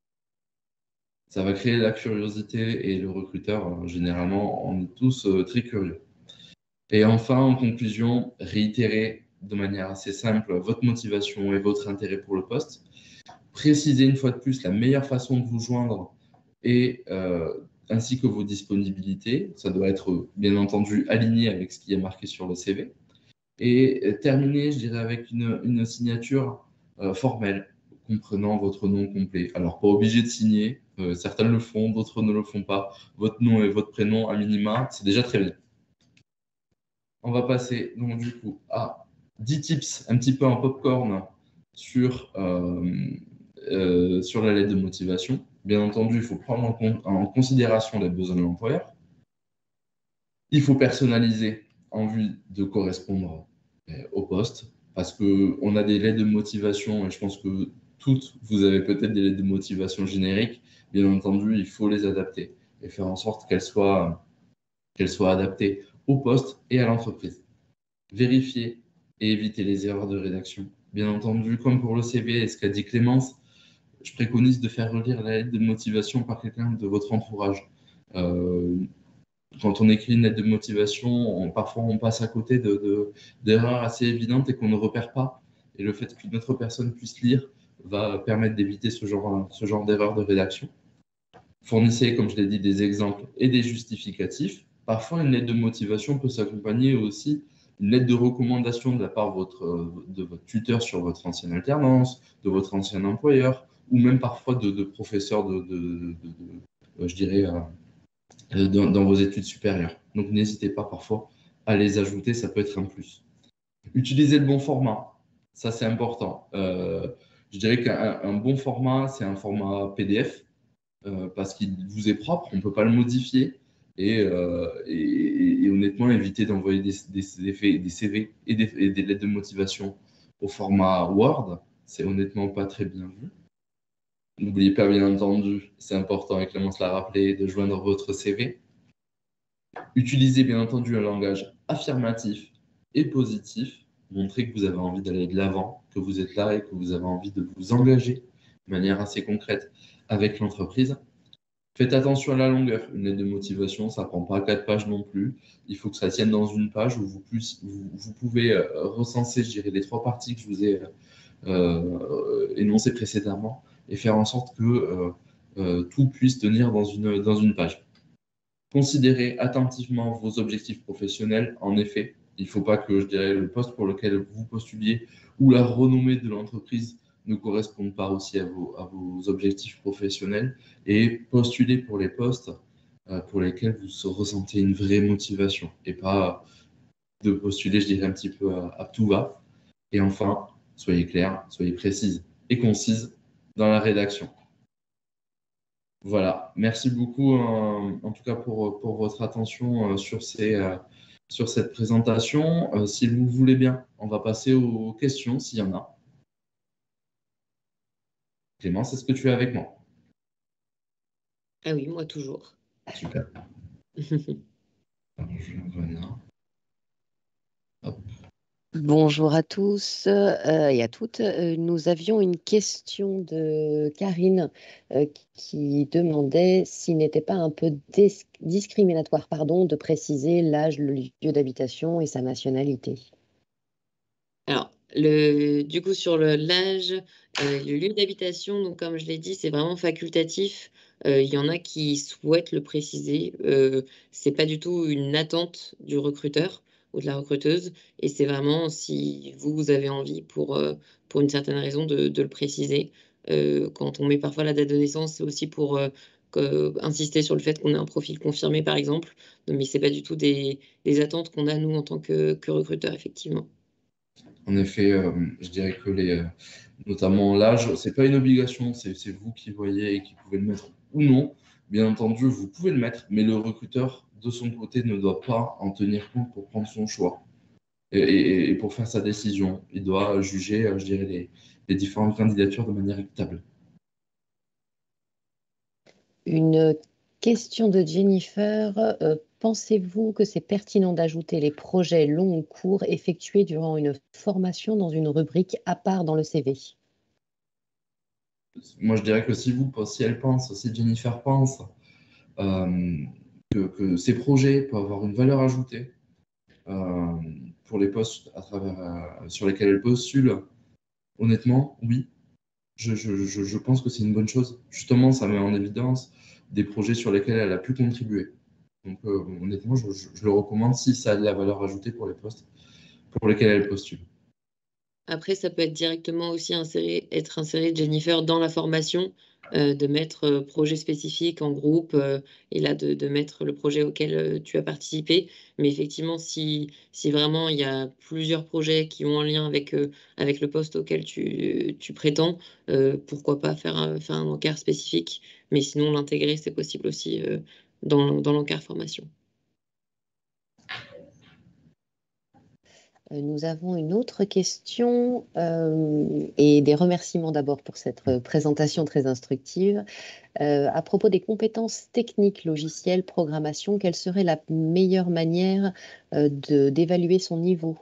Ça va créer la curiosité et le recruteur, euh, généralement, on est tous euh, très curieux. Et enfin, en conclusion, réitérez de manière assez simple votre motivation et votre intérêt pour le poste. Précisez une fois de plus la meilleure façon de vous joindre et euh, ainsi que vos disponibilités. Ça doit être bien entendu aligné avec ce qui est marqué sur le C V. Et euh, terminez, je dirais, avec une, une signature euh, formelle comprenant votre nom complet. Alors, pas obligé de signer, euh, certains le font, d'autres ne le font pas. Votre nom et votre prénom à minima, c'est déjà très bien. On va passer donc du coup à dix tips un petit peu en popcorn sur, euh, euh, sur la lettre de motivation. Bien entendu, il faut prendre en, compte, en considération les besoins de l'employeur. Il faut personnaliser en vue de correspondre au poste, parce qu'on a des lettres de motivation, et je pense que toutes, vous avez peut-être des lettres de motivation génériques. Bien entendu, il faut les adapter et faire en sorte qu'elles soient, qu'elles soient adaptées au poste et à l'entreprise. Vérifier et éviter les erreurs de rédaction. Bien entendu, comme pour le C V et ce qu'a dit Clémence, je préconise de faire relire la lettre de motivation par quelqu'un de votre entourage. Euh, Quand on écrit une lettre de motivation, on, parfois on passe à côté de, de, d'erreurs assez évidentes et qu'on ne repère pas. Et le fait qu'une autre personne puisse lire va permettre d'éviter ce genre, ce genre d'erreur de rédaction. Fournissez, comme je l'ai dit, des exemples et des justificatifs. Parfois, une lettre de motivation peut s'accompagner aussi d'une lettre de recommandation de la part de votre, de votre tuteur sur votre ancienne alternance, de votre ancien employeur, ou même parfois de, de professeurs de, de, de, de, je dirais, euh, dans, dans vos études supérieures. Donc, n'hésitez pas parfois à les ajouter, ça peut être un plus. Utilisez le bon format, ça c'est important. Euh, je dirais qu'un un bon format, c'est un format P D F, euh, parce qu'il vous est propre, on ne peut pas le modifier. Et, euh, et, et honnêtement, évitez d'envoyer des, des, des, des C V et des, et des lettres de motivation au format Word, c'est honnêtement pas très bien vu. N'oubliez pas, bien entendu, c'est important, et Clémence l'a rappelé, de joindre votre C V. Utilisez bien entendu un langage affirmatif et positif. Montrez que vous avez envie d'aller de l'avant, que vous êtes là et que vous avez envie de vous engager de manière assez concrète avec l'entreprise. Faites attention à la longueur. Une lettre de motivation, ça ne prend pas quatre pages non plus. Il faut que ça tienne dans une page où vous, plus, vous, vous pouvez euh, recenser, je dirais, les trois parties que je vous ai euh, énoncées précédemment et faire en sorte que euh, euh, tout puisse tenir dans une, dans une page. Considérez attentivement vos objectifs professionnels. En effet, il ne faut pas que, je dirais, le poste pour lequel vous postuliez ou la renommée de l'entreprise ne correspondent pas aussi à vos, à vos objectifs professionnels, et postulez pour les postes euh, pour lesquels vous ressentez une vraie motivation et pas de postuler, je dirais, un petit peu à, à tout va. Et enfin, soyez clair, soyez précise et concise dans la rédaction. Voilà, merci beaucoup euh, en tout cas pour, pour votre attention euh, sur, ces, euh, sur cette présentation. Euh, si vous voulez bien, on va passer aux questions s'il y en a. Clémence, est-ce que tu es avec moi? Ah oui, moi toujours. Super. Alors, je vais revenir. Hop. Bonjour à tous euh, et à toutes. Euh, nous avions une question de Karine euh, qui demandait s'il n'était pas un peu dis- discriminatoire, pardon, de préciser l'âge, le lieu d'habitation et sa nationalité. Alors, le, du coup, sur le- l'âge, euh, le lieu d'habitation, donc comme je l'ai dit, c'est vraiment facultatif. Euh, Il y en a qui souhaitent le préciser. Euh, c'est pas du tout une attente du recruteur ou de la recruteuse, et c'est vraiment si vous, vous avez envie pour, euh, pour une certaine raison de, de le préciser. Euh, quand on met parfois la date de naissance, c'est aussi pour euh, que- insister sur le fait qu'on ait un profil confirmé, par exemple. Mais c'est pas du tout des, des attentes qu'on a, nous, en tant que, que recruteur, effectivement. En effet, euh, je dirais que les, euh, notamment l'âge, c'est pas une obligation, c'est c'est vous qui voyez et qui pouvez le mettre ou non. Bien entendu, vous pouvez le mettre, mais le recruteur, de son côté, ne doit pas en tenir compte pour prendre son choix et, et- et pour faire sa décision. Il doit juger, euh, je dirais, les, les différentes candidatures de manière équitable. Une question de Jennifer. Euh, pensez-vous que c'est pertinent d'ajouter les projets longs ou courts effectués durant une formation dans une rubrique à part dans le C V? Moi, je dirais que si vous, si elle pense, si Jennifer pense euh, que, que ces projets peuvent avoir une valeur ajoutée euh, pour les postes à travers, euh, sur lesquels elle postule, honnêtement, oui, je, je, je, je pense que c'est une bonne chose. Justement, ça met en évidence des projets sur lesquels elle a pu contribuer. Donc, euh, honnêtement, je, je- je le recommande si ça a de la valeur ajoutée pour les postes pour lesquels elle postule. Après, ça peut être directement aussi inséré, être inséré, Jennifer, dans la formation, euh, de mettre euh, projet spécifique en groupe, euh, et là de, de mettre le projet auquel euh, tu as participé. Mais effectivement, si, si vraiment il y a plusieurs projets qui ont un lien avec, euh, avec le poste auquel tu, tu prétends, euh, pourquoi pas faire un, faire un encart spécifique. Mais sinon, l'intégrer, c'est possible aussi euh, dans, dans l'encart formation. Euh, Nous avons une autre question euh, et des remerciements d'abord pour cette euh, présentation très instructive. Euh, à propos des compétences techniques, logicielles, programmation, quelle serait la meilleure manière euh, de, d'évaluer son niveau?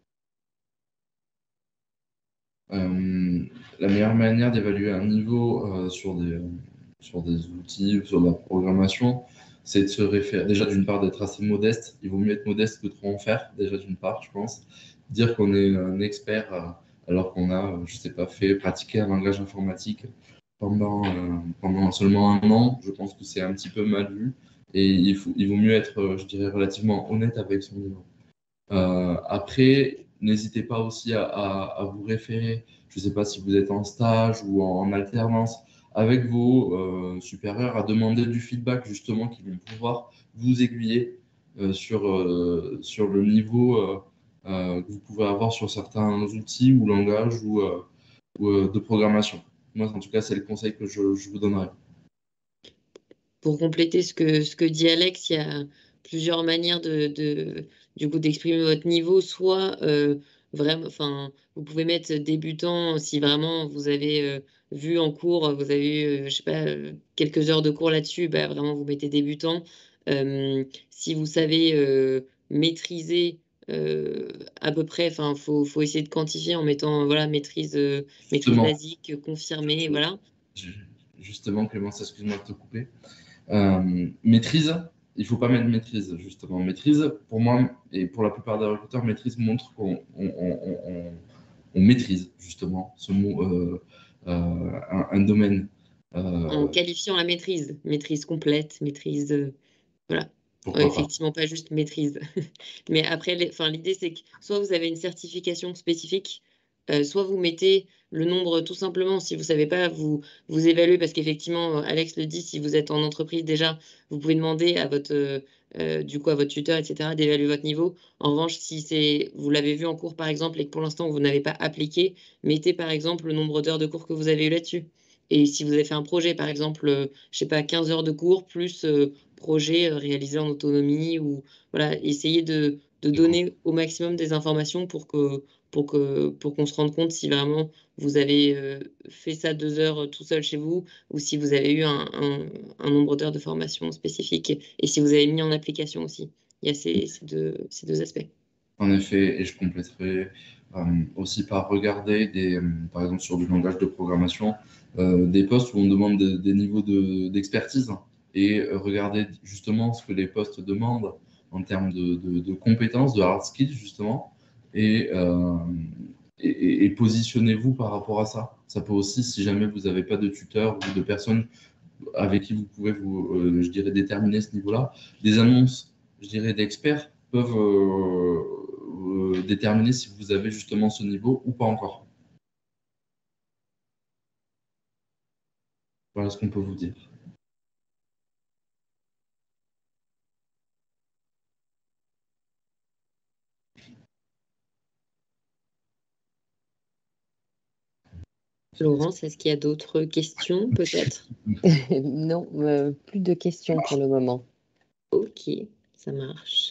Euh, la meilleure manière d'évaluer un niveau euh, sur des, sur des outils, sur de la programmation, c'est de se référer, déjà d'une part d'être assez modeste. Il vaut mieux être modeste que trop en faire, déjà d'une part, je pense. Dire qu'on est un expert euh, alors qu'on a, euh, je sais pas, fait pratiquer un langage informatique pendant, euh, pendant seulement un an, je pense que c'est un petit peu mal vu. Et il faut, il vaut mieux être, euh, je dirais, relativement honnête avec son niveau. Euh, après, n'hésitez pas aussi à, à- à vous référer, je ne sais pas si vous êtes en stage ou en, en alternance, avec vos euh, supérieurs, à demander du feedback justement qui vont pouvoir vous aiguiller euh, sur, euh, sur le niveau euh, euh, que vous pouvez avoir sur certains outils ou langages ou, euh, ou, euh, de programmation. Moi, en tout cas, c'est le conseil que je, je vous donnerai. Pour compléter ce que, ce que dit Alex, il y a plusieurs manières de, de- du coup, d'exprimer votre niveau. Soit euh, vraiment, enfin, vous pouvez mettre débutant si vraiment vous avez euh, vu en cours, vous avez eu, euh, je sais pas, euh, quelques heures de cours là-dessus, bah, vraiment vous mettez débutant. Euh, si vous savez euh, maîtriser euh, à peu près, enfin, faut, faut essayer de quantifier en mettant, voilà, maîtrise, euh, maîtrise Justement, basique, confirmée, voilà. ju- justement, Clémence, excuse-moi de te couper. Euh, maîtrise, il ne faut pas mettre maîtrise, justement. Maîtrise, pour moi, et pour la plupart des recruteurs, maîtrise montre qu'on on, on- on- on maîtrise, justement, ce mot, euh, euh, un, un domaine. En Euh, qualifiant la maîtrise, maîtrise complète, maîtrise, euh, voilà. Euh, pourquoi pas? effectivement, pas juste maîtrise. Mais après, les- enfin, l'idée, c'est que soit vous avez une certification spécifique, euh, soit vous mettez le nombre tout simplement, si vous savez pas, vous, vous évaluez, parce qu'effectivement, euh, Alex le dit, si vous êtes en entreprise déjà, vous pouvez demander à votre, euh, euh, du coup, à votre tuteur, et cetera, d'évaluer votre niveau. En revanche, si c'est, vous l'avez vu en cours, par exemple, et que pour l'instant, vous n'avez pas appliqué, mettez, par exemple, le nombre d'heures de cours que vous avez eu là-dessus. Et si vous avez fait un projet, par exemple, euh, je sais pas, quinze heures de cours, plus euh, projet euh, réalisé en autonomie, ou voilà, essayer de, de donner au maximum des informations pour que, pour que, pour qu'on se rende compte si vraiment vous avez euh, fait ça deux heures euh, tout seul chez vous, ou si vous avez eu un, un- un nombre d'heures de formation spécifique, et, et si vous avez mis en application aussi. Il y a ces, ces deux, ces deux aspects. En effet, et je compléterai euh, aussi par regarder, des, euh, par exemple sur du langage de programmation, euh, des postes où on demande de- des niveaux de- d'expertise et euh, regarder justement ce que les postes demandent en termes de, de- de compétences, de hard skills justement, et, euh, et, et- et positionnez-vous par rapport à ça. Ça peut aussi, si jamais vous n'avez pas de tuteur ou de personnes avec qui vous pouvez, vous, euh, je dirais, déterminer ce niveau-là. Des annonces, je dirais, d'experts peuvent euh, euh, déterminer si vous avez justement ce niveau ou pas encore. Voilà ce qu'on peut vous dire. Laurence, est-ce qu'il y a d'autres questions, peut-être? Non, euh, plus de questions pour le moment. Ok, ça marche.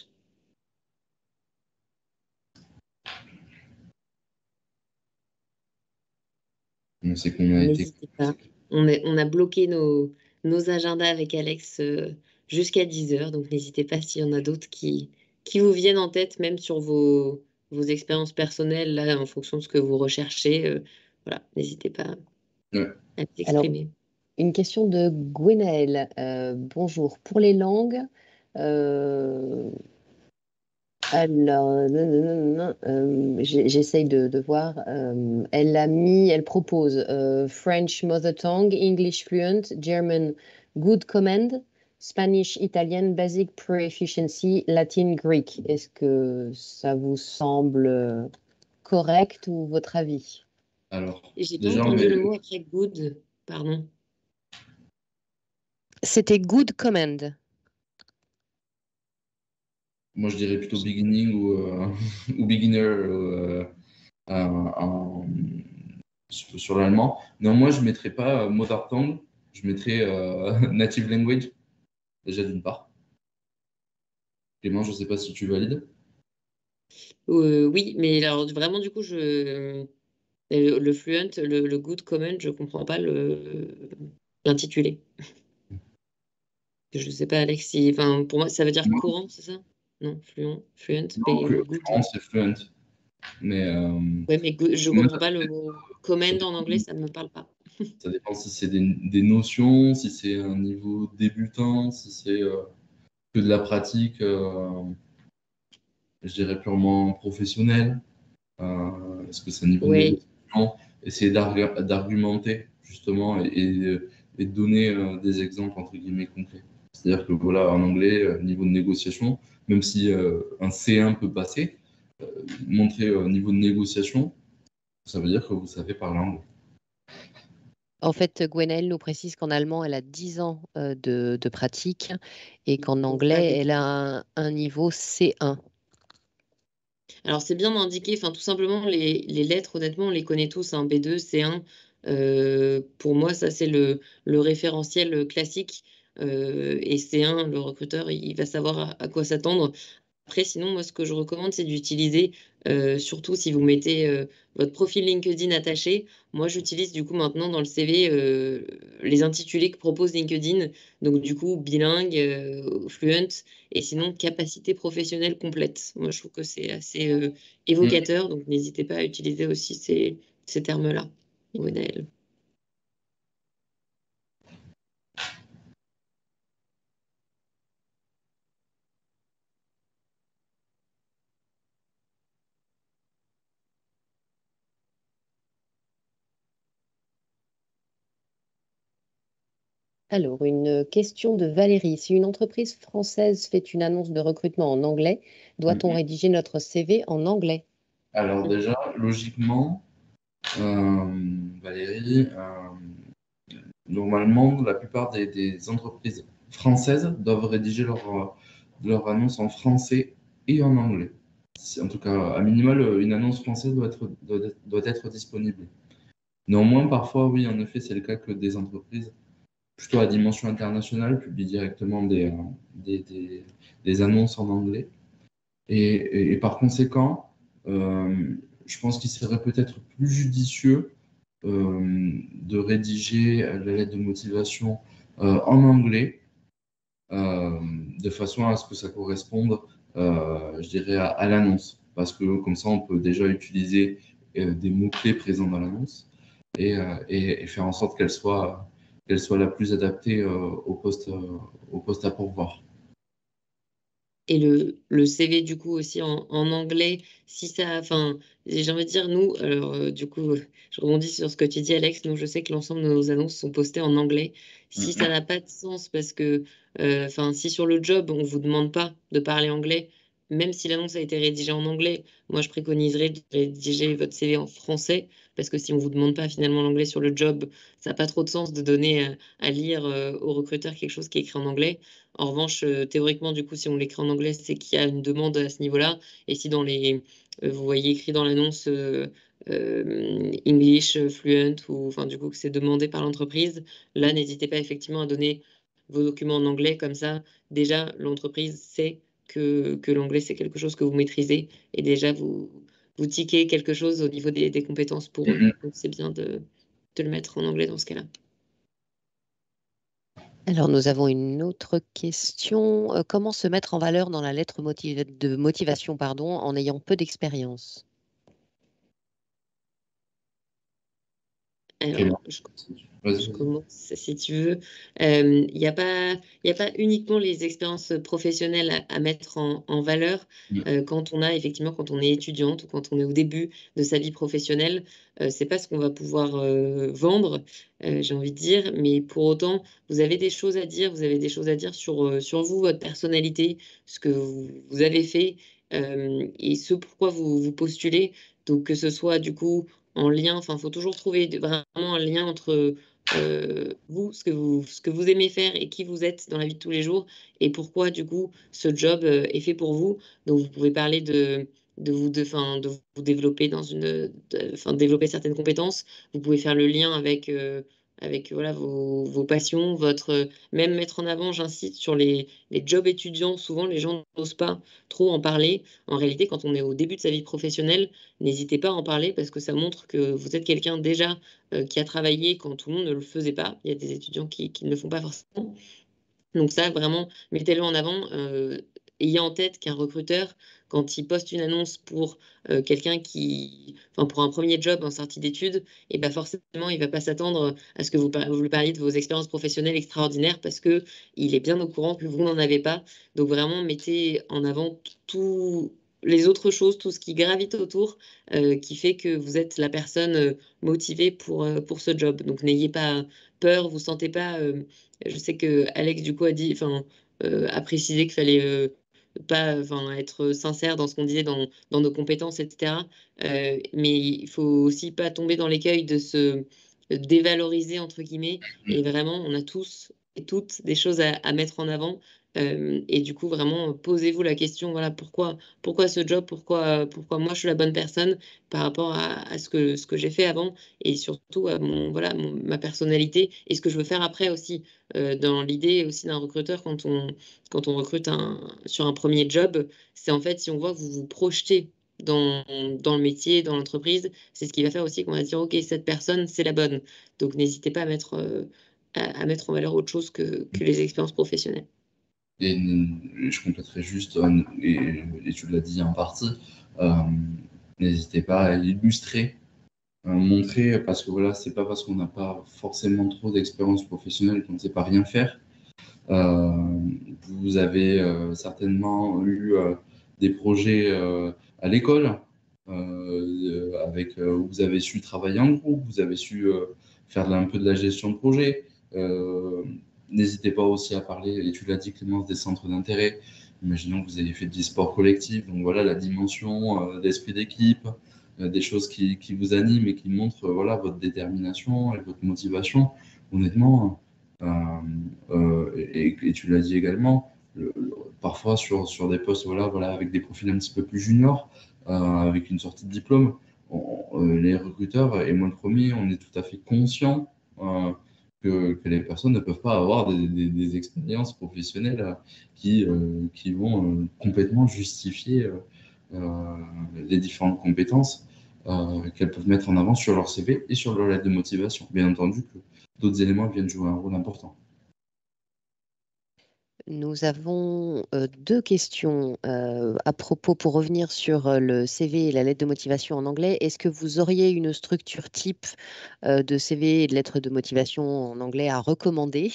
On sait qu'on a été. N'hésitez pas. On, est- on a bloqué nos, nos agendas avec Alex euh, jusqu'à dix heures, donc n'hésitez pas s'il y en a d'autres qui, qui vous viennent en tête, même sur vos, vos expériences personnelles, là, en fonction de ce que vous recherchez. euh, voilà, n'hésitez pas Ouais. à vous Alors, exprimer. une question de Gwenaël. Euh, bonjour. Pour les langues, euh, alors, euh, nanana, euh, j'ai- j'essaye de, de voir. euh, elle a mis, elle propose euh, French Mother Tongue, English Fluent, German Good Command, Spanish, Italian Basic Proficiency, Latin Greek. Est-ce que ça vous semble correct ou votre avis? Alors, Et j'ai pas déjà, entendu mais le mot après good, pardon. C'était Good Command. moi, je dirais plutôt beginning ou, euh, ou beginner euh, en- en- sur, sur l'allemand. Néanmoins, je ne mettrais pas euh, mother tongue, je mettrais euh, native language, déjà d'une part. Clément, je ne sais pas si tu valides. Euh, oui, mais alors vraiment, du coup, je, le, le fluent, le, le good common, je comprends pas le l'intitulé. Je sais pas, Alex, si, enfin, pour moi, ça veut dire courant, c'est ça? Non, fluent, fluent, Non, mais flu- good. fluent, c'est fluent. Mais euh, Ouais, mais good- je moi, comprends pas le mot command en anglais, ça ne me parle pas. ça dépend si c'est des, des notions, si c'est un niveau débutant, si c'est euh, que de la pratique, euh, je dirais purement professionnelle. Euh, est-ce que c'est un niveau de Oui, négociation? Essayer d'argu- d'argumenter justement et, et- et de donner euh, des exemples entre guillemets concrets. C'est-à-dire que voilà, en anglais, euh, niveau de négociation, même si euh, un C un peut passer, euh, montrer un niveau de négociation, ça veut dire que vous savez parler anglais. En fait, Gwenaëlle nous précise qu'en allemand, elle a dix ans euh, de, de pratique et qu'en c'est ça, anglais, donc. elle a un, un niveau C un. Alors, c'est bien d'indiquer, enfin, tout simplement, les, les lettres, honnêtement, on les connaît tous, hein, B deux, C un. Euh, pour moi, ça, c'est le, le référentiel classique. Euh, et C un, le recruteur, il va savoir à, à quoi s'attendre. Après, sinon, moi, ce que je recommande, c'est d'utiliser, euh, surtout si vous mettez euh, votre profil LinkedIn attaché. Moi, j'utilise du coup maintenant dans le C V euh, les intitulés que propose LinkedIn. Donc, du coup, bilingue, euh, fluent, et sinon, capacité professionnelle complète. Moi, je trouve que c'est assez euh, Mm. évocateur. Donc, n'hésitez pas à utiliser aussi ces, ces termes-là. Gwenaëlle. Alors, une question de Valérie. Si une entreprise française fait une annonce de recrutement en anglais, doit-on Mm. rédiger notre C V en anglais? Alors déjà, logiquement, euh, Valérie, euh, normalement, la plupart des, des entreprises françaises doivent rédiger leur, euh, leur annonce en français et en anglais. C'est- En tout cas, à minimal, euh, une annonce française doit être, doit être, doit être disponible. Néanmoins, parfois, oui, en effet, c'est le cas que des entreprises plutôt à dimension internationale publient directement des, euh, des, des- des annonces en anglais. Et, et- et par conséquent, euh, je pense qu'il serait peut-être plus judicieux euh, de rédiger la lettre de motivation euh, en anglais, euh, de façon à ce que ça corresponde, euh, je dirais, à, à l'annonce. parce que comme ça, on peut déjà utiliser euh, des mots-clés présents dans l'annonce et, euh, et, et faire en sorte qu'elle soit, qu'elle soit la plus adaptée euh, au poste, euh, au poste à pourvoir. Et le, le C V, du coup, aussi en, en anglais, si ça, enfin, j'ai envie de dire, nous, alors, euh, du coup, euh, je rebondis sur ce que tu dis, Alex, nous, je sais que l'ensemble de nos annonces sont postées en anglais. Si ça n'a pas de sens, parce que, euh, enfin, si sur le job, on vous demande pas de parler anglais, même si l'annonce a été rédigée en anglais, moi, je préconiserais de rédiger votre C V en français, parce que si on vous demande pas finalement l'anglais sur le job, ça n'a pas trop de sens de donner à, à lire euh, au recruteur quelque chose qui est écrit en anglais. En revanche, euh, théoriquement, du coup, si on l'écrit en anglais, c'est qu'il y a une demande à ce niveau-là. Et si dans les, euh, vous voyez écrit dans l'annonce euh, euh, English euh, fluent ou enfin du coup que c'est demandé par l'entreprise, là, n'hésitez pas effectivement à donner vos documents en anglais. Comme ça, déjà, l'entreprise sait que, que l'anglais, c'est quelque chose que vous maîtrisez et déjà, vous, vous tiquez quelque chose au niveau des, des compétences pour eux. Donc, c'est bien de, de le mettre en anglais dans ce cas-là. Alors, nous avons une autre question. Euh, comment se mettre en valeur dans la lettre motiva- de motivation, pardon, en ayant peu d'expérience? Quelle- Alors, je Vas-y, Je vas-y. commence si tu veux. Euh, Il n'y a pas, il y a pas uniquement les expériences professionnelles à, à mettre en, en valeur euh, quand on a effectivement quand on est étudiante ou quand on est au début de sa vie professionnelle. Euh, c'est pas ce qu'on va pouvoir euh, vendre, euh, j'ai envie de dire, mais pour autant, vous avez des choses à dire, vous avez des choses à dire sur, euh, sur vous, votre personnalité, ce que vous, vous avez fait euh, et ce pourquoi vous, vous postulez. Donc que ce soit du coup en lien, enfin, il faut toujours trouver de- vraiment un lien entre euh, vous, ce que vous, ce que vous aimez faire et qui vous êtes dans la vie de tous les jours et pourquoi du coup ce job euh, est fait pour vous. Donc vous pouvez parler de, de vous de, fin, de vous développer dans une, de- enfin, développer certaines compétences. Vous pouvez faire le lien avec, euh, avec voilà, vos, vos passions, votre, même mettre en avant, j'insiste, sur les, les jobs étudiants. Souvent les gens n'osent pas trop en parler. En réalité, quand on est au début de sa vie professionnelle, n'hésitez pas à en parler parce que ça montre que vous êtes quelqu'un déjà euh, qui a travaillé quand tout le monde ne le faisait pas. Il y a des étudiants qui, qui ne le font pas forcément. Donc ça, vraiment, mettez-le en avant. Euh, ayez en tête qu'un recruteur, quand il poste une annonce pour euh, quelqu'un qui, enfin pour un premier job en sortie d'études, et ben forcément, il va pas s'attendre à ce que vous, par- vous lui parliez de vos expériences professionnelles extraordinaires parce que il est bien au courant que vous n'en avez pas. Donc vraiment, mettez en avant tout les autres choses, tout ce qui gravite autour, euh, qui fait que vous êtes la personne euh, motivée pour, euh, pour ce job. Donc n'ayez pas peur, vous sentez pas. Euh, je sais que Alex du coup a dit, enfin, euh, a précisé qu'il fallait euh, pas, enfin, être sincère dans ce qu'on disait dans, dans nos compétences, et cetera. Euh, mais il faut aussi pas tomber dans l'écueil de se dévaloriser entre guillemets. Et vraiment, on a tous et toutes des choses à, à mettre en avant. Euh, et du coup, vraiment, posez-vous la question, voilà, pourquoi, pourquoi ce job, pourquoi, pourquoi moi je suis la bonne personne par rapport à, à ce que, ce que j'ai fait avant et surtout à mon, voilà, mon- ma personnalité et ce que je veux faire après aussi euh, dans l'idée aussi d'un recruteur quand on, quand on recrute un, sur un premier job, c'est en fait si on voit que vous vous projetez dans, dans le métier, dans l'entreprise, c'est ce qui va faire aussi qu'on va dire, OK, cette personne, c'est la bonne. Donc n'hésitez pas à mettre, euh, à, à mettre en valeur autre chose que, que les expériences professionnelles. Et n- je compléterai juste, euh, et, et tu l'as dit en partie, euh, n'hésitez pas à illustrer, euh, montrer, parce que voilà, c'est pas parce qu'on n'a pas forcément trop d'expérience professionnelle qu'on ne sait pas rien faire. Euh, Vous avez euh, certainement eu euh, des projets euh, à l'école, euh, avec, euh, où vous avez su travailler en groupe, vous avez su euh, faire de la- un peu de la gestion de projet. Euh, N'hésitez pas aussi à parler, et tu l'as dit Clémence, des centres d'intérêt. Imaginons que vous ayez fait du sport collectif, donc voilà la dimension euh, d'esprit d'équipe, euh, des choses qui, qui vous animent et qui montrent euh, voilà, votre détermination et votre motivation. Honnêtement, euh, euh, et, et tu l'as dit également, le- le- parfois sur, sur des postes voilà, voilà, avec des profils un petit peu plus juniors, euh, avec une sortie de diplôme, on- euh, les recruteurs, et moi le premier, on est tout à fait conscient euh, que, que les personnes ne peuvent pas avoir des, des- des expériences professionnelles euh, qui, euh, qui vont euh, complètement justifier euh, euh, les différentes compétences euh, qu'elles peuvent mettre en avant sur leur C V et sur leur lettre de motivation. Bien entendu que d'autres éléments viennent jouer un rôle important. Nous avons euh, deux questions euh, à propos pour revenir sur euh, le C V et la lettre de motivation en anglais. Est-ce que vous auriez une structure type euh, de C V et de lettre de motivation en anglais à recommander?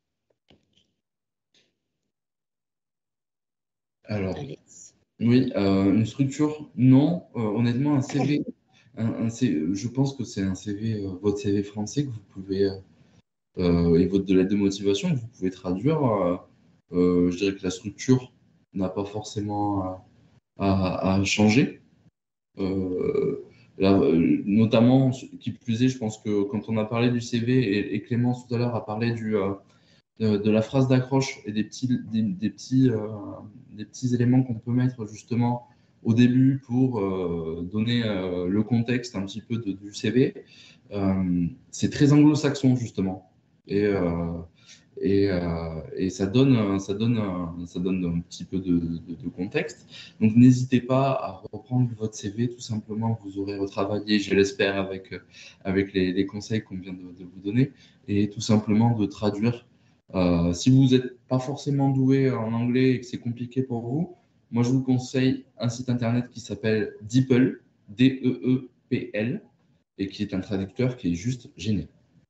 Alors, Alex. oui, euh, une structure, non. Euh, honnêtement, un C V, un, un C- je pense que c'est un C V, euh, votre C V français que vous pouvez, euh, euh, et votre lettre de motivation que vous pouvez traduire. Euh, euh, je dirais que la structure n'a pas forcément à, à- à changer. Euh, là, euh, notamment, qui plus est, je pense que quand on a parlé du C V, et, et Clémence tout à l'heure a parlé du, euh, de, de la phrase d'accroche et des petits, des, des petits, euh, des petits éléments qu'on peut mettre justement au début pour euh, donner euh, le contexte un petit peu de- du C V. Euh, c'est très anglo-saxon justement. Et, euh, et, euh, et ça donne, ça, donne un, ça donne un petit peu de, de- de contexte. Donc n'hésitez pas à reprendre votre C V, tout simplement, vous aurez retravaillé, je l'espère, avec, avec les, les conseils qu'on vient de, de vous donner, et tout simplement de traduire. Euh, si vous n'êtes pas forcément doué en anglais et que c'est compliqué pour vous, moi je vous conseille un site internet qui s'appelle DeepL, D E E P L, et qui est un traducteur qui est juste génial.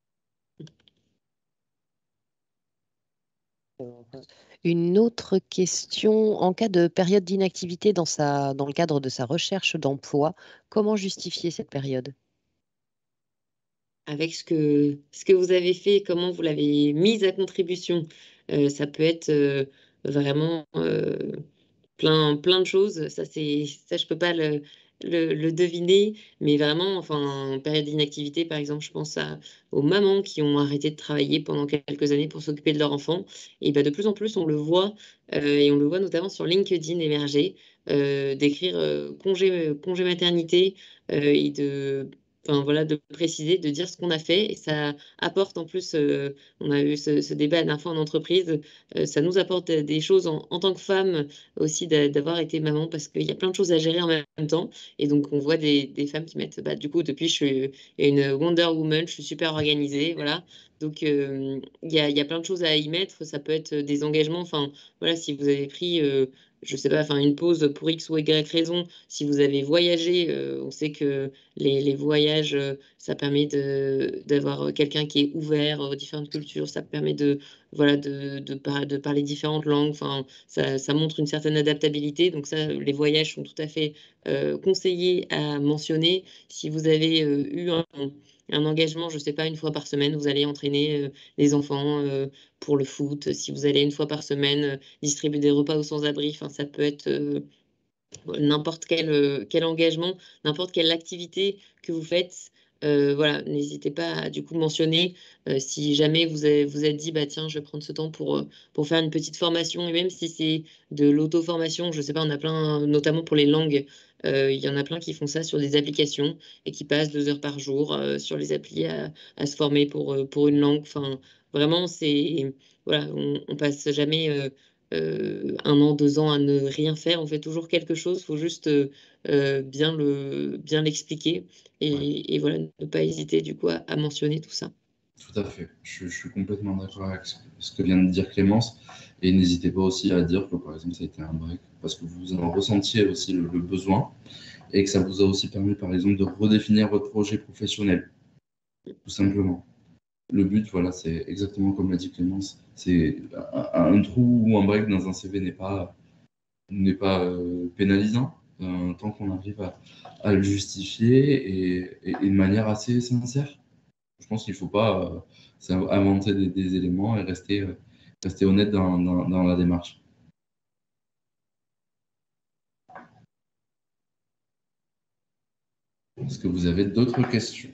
Une autre question, en cas de période d'inactivité dans sa, dans le cadre de sa recherche d'emploi, comment justifier cette période? Avec ce que, ce que vous avez fait, comment vous l'avez mise à contribution. Euh, ça peut être euh, vraiment euh, plein, plein de choses. Ça, c'est, ça je peux pas le, le, le deviner, mais vraiment, enfin, en période d'inactivité, par exemple, je pense à, aux mamans qui ont arrêté de travailler pendant quelques années pour s'occuper de leurs enfants. Et bah, de plus en plus, on le voit, euh, et on le voit notamment sur LinkedIn émerger, euh, d'écrire euh, congé, congé maternité euh, et de Enfin, voilà, de préciser, de dire ce qu'on a fait. Et ça apporte en plus, euh, on a eu ce, ce débat à la dernière fois en entreprise, euh, ça nous apporte des choses en, en tant que femme aussi d'a- d'avoir été maman parce qu'il y a plein de choses à gérer en même temps. Et donc, on voit des, des femmes qui mettent, bah, du coup, depuis, je suis une Wonder Woman, je suis super organisée, voilà. Donc, euh, il y a, il y a plein de choses à y mettre. Ça peut être des engagements. Enfin, voilà, si vous avez pris, euh, je sais pas, enfin, une pause pour X ou Y raison, si vous avez voyagé, euh, on sait que les, les voyages, euh, ça permet de, d'avoir quelqu'un qui est ouvert aux différentes cultures. Ça permet de, voilà, de, de, par- de parler différentes langues. Enfin, ça, ça montre une certaine adaptabilité. Donc ça, les voyages sont tout à fait euh, conseillés à mentionner. Si vous avez euh, eu un, un engagement, je ne sais pas, une fois par semaine, vous allez entraîner euh, les enfants euh, pour le foot. Si vous allez une fois par semaine euh, distribuer des repas aux sans-abri, enfin, ça peut être euh, n'importe quel, euh, quel engagement, n'importe quelle activité que vous faites. Euh, voilà, n'hésitez pas à du coup mentionner euh, si jamais vous avez, vous êtes dit bah tiens je vais prendre ce temps pour, euh, pour faire une petite formation et même si c'est de l'auto-formation, je sais pas, on a plein, notamment pour les langues, euh, il y en a plein qui font ça sur des applications et qui passent deux heures par jour euh, sur les applis à, à se former pour, euh, pour une langue. Enfin, vraiment, c'est voilà, on, on passe jamais euh, euh, un an, deux ans à ne rien faire. On fait toujours quelque chose. Il faut juste euh, euh, bien le, bien l'expliquer Ouais. et, et voilà, ne pas hésiter du coup à, à mentionner tout ça. Tout à fait. Je, je suis complètement d'accord avec ce, ce que vient de dire Clémence. Et n'hésitez pas aussi à dire que, par exemple, ça a été un break parce que vous en ressentiez aussi le, le besoin et que ça vous a aussi permis, par exemple, de redéfinir votre projet professionnel, tout simplement. Le but, voilà, c'est exactement comme l'a dit Clémence, c'est un, un trou ou un break dans un C V n'est pas, n'est pas euh, pénalisant euh, tant qu'on arrive à, à le justifier et, et, et de manière assez sincère. Je pense qu'il ne faut pas euh, inventer des, des, éléments et rester, euh, rester honnête dans, dans, dans, la démarche. Est-ce que vous avez d'autres questions?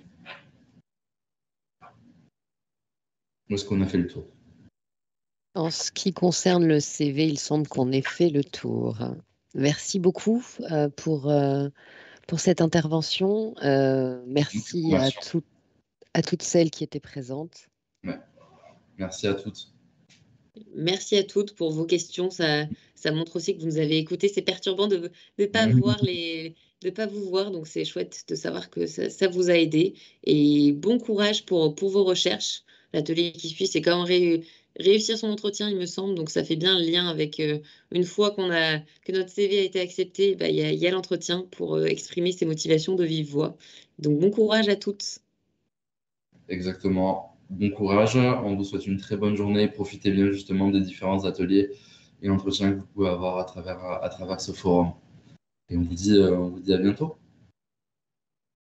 Ou est-ce qu'on a fait le tour? En ce qui concerne le C V, il semble qu'on ait fait le tour. Merci beaucoup euh, pour, euh, pour cette intervention. Euh, merci à, tout, à toutes celles qui étaient présentes. Ouais. Merci à toutes. Merci à toutes pour vos questions. Ça, ça montre aussi que vous nous avez écoutés. C'est perturbant de ne pas voir les, de pas vous voir, donc c'est chouette de savoir que ça, ça vous a aidé. Et bon courage pour, pour vos recherches. L'atelier qui suit, c'est quand même ré- réussir son entretien, il me semble. Donc, ça fait bien le lien avec euh, une fois qu'on a, que notre C V a été accepté, bah, il y a, il y a l'entretien pour euh, exprimer ses motivations de vive voix. Donc, bon courage à toutes. Exactement. Bon courage. On vous souhaite une très bonne journée. Profitez bien justement des différents ateliers et entretiens que vous pouvez avoir à travers, à travers ce forum. Et on vous dit, euh, on vous dit à bientôt.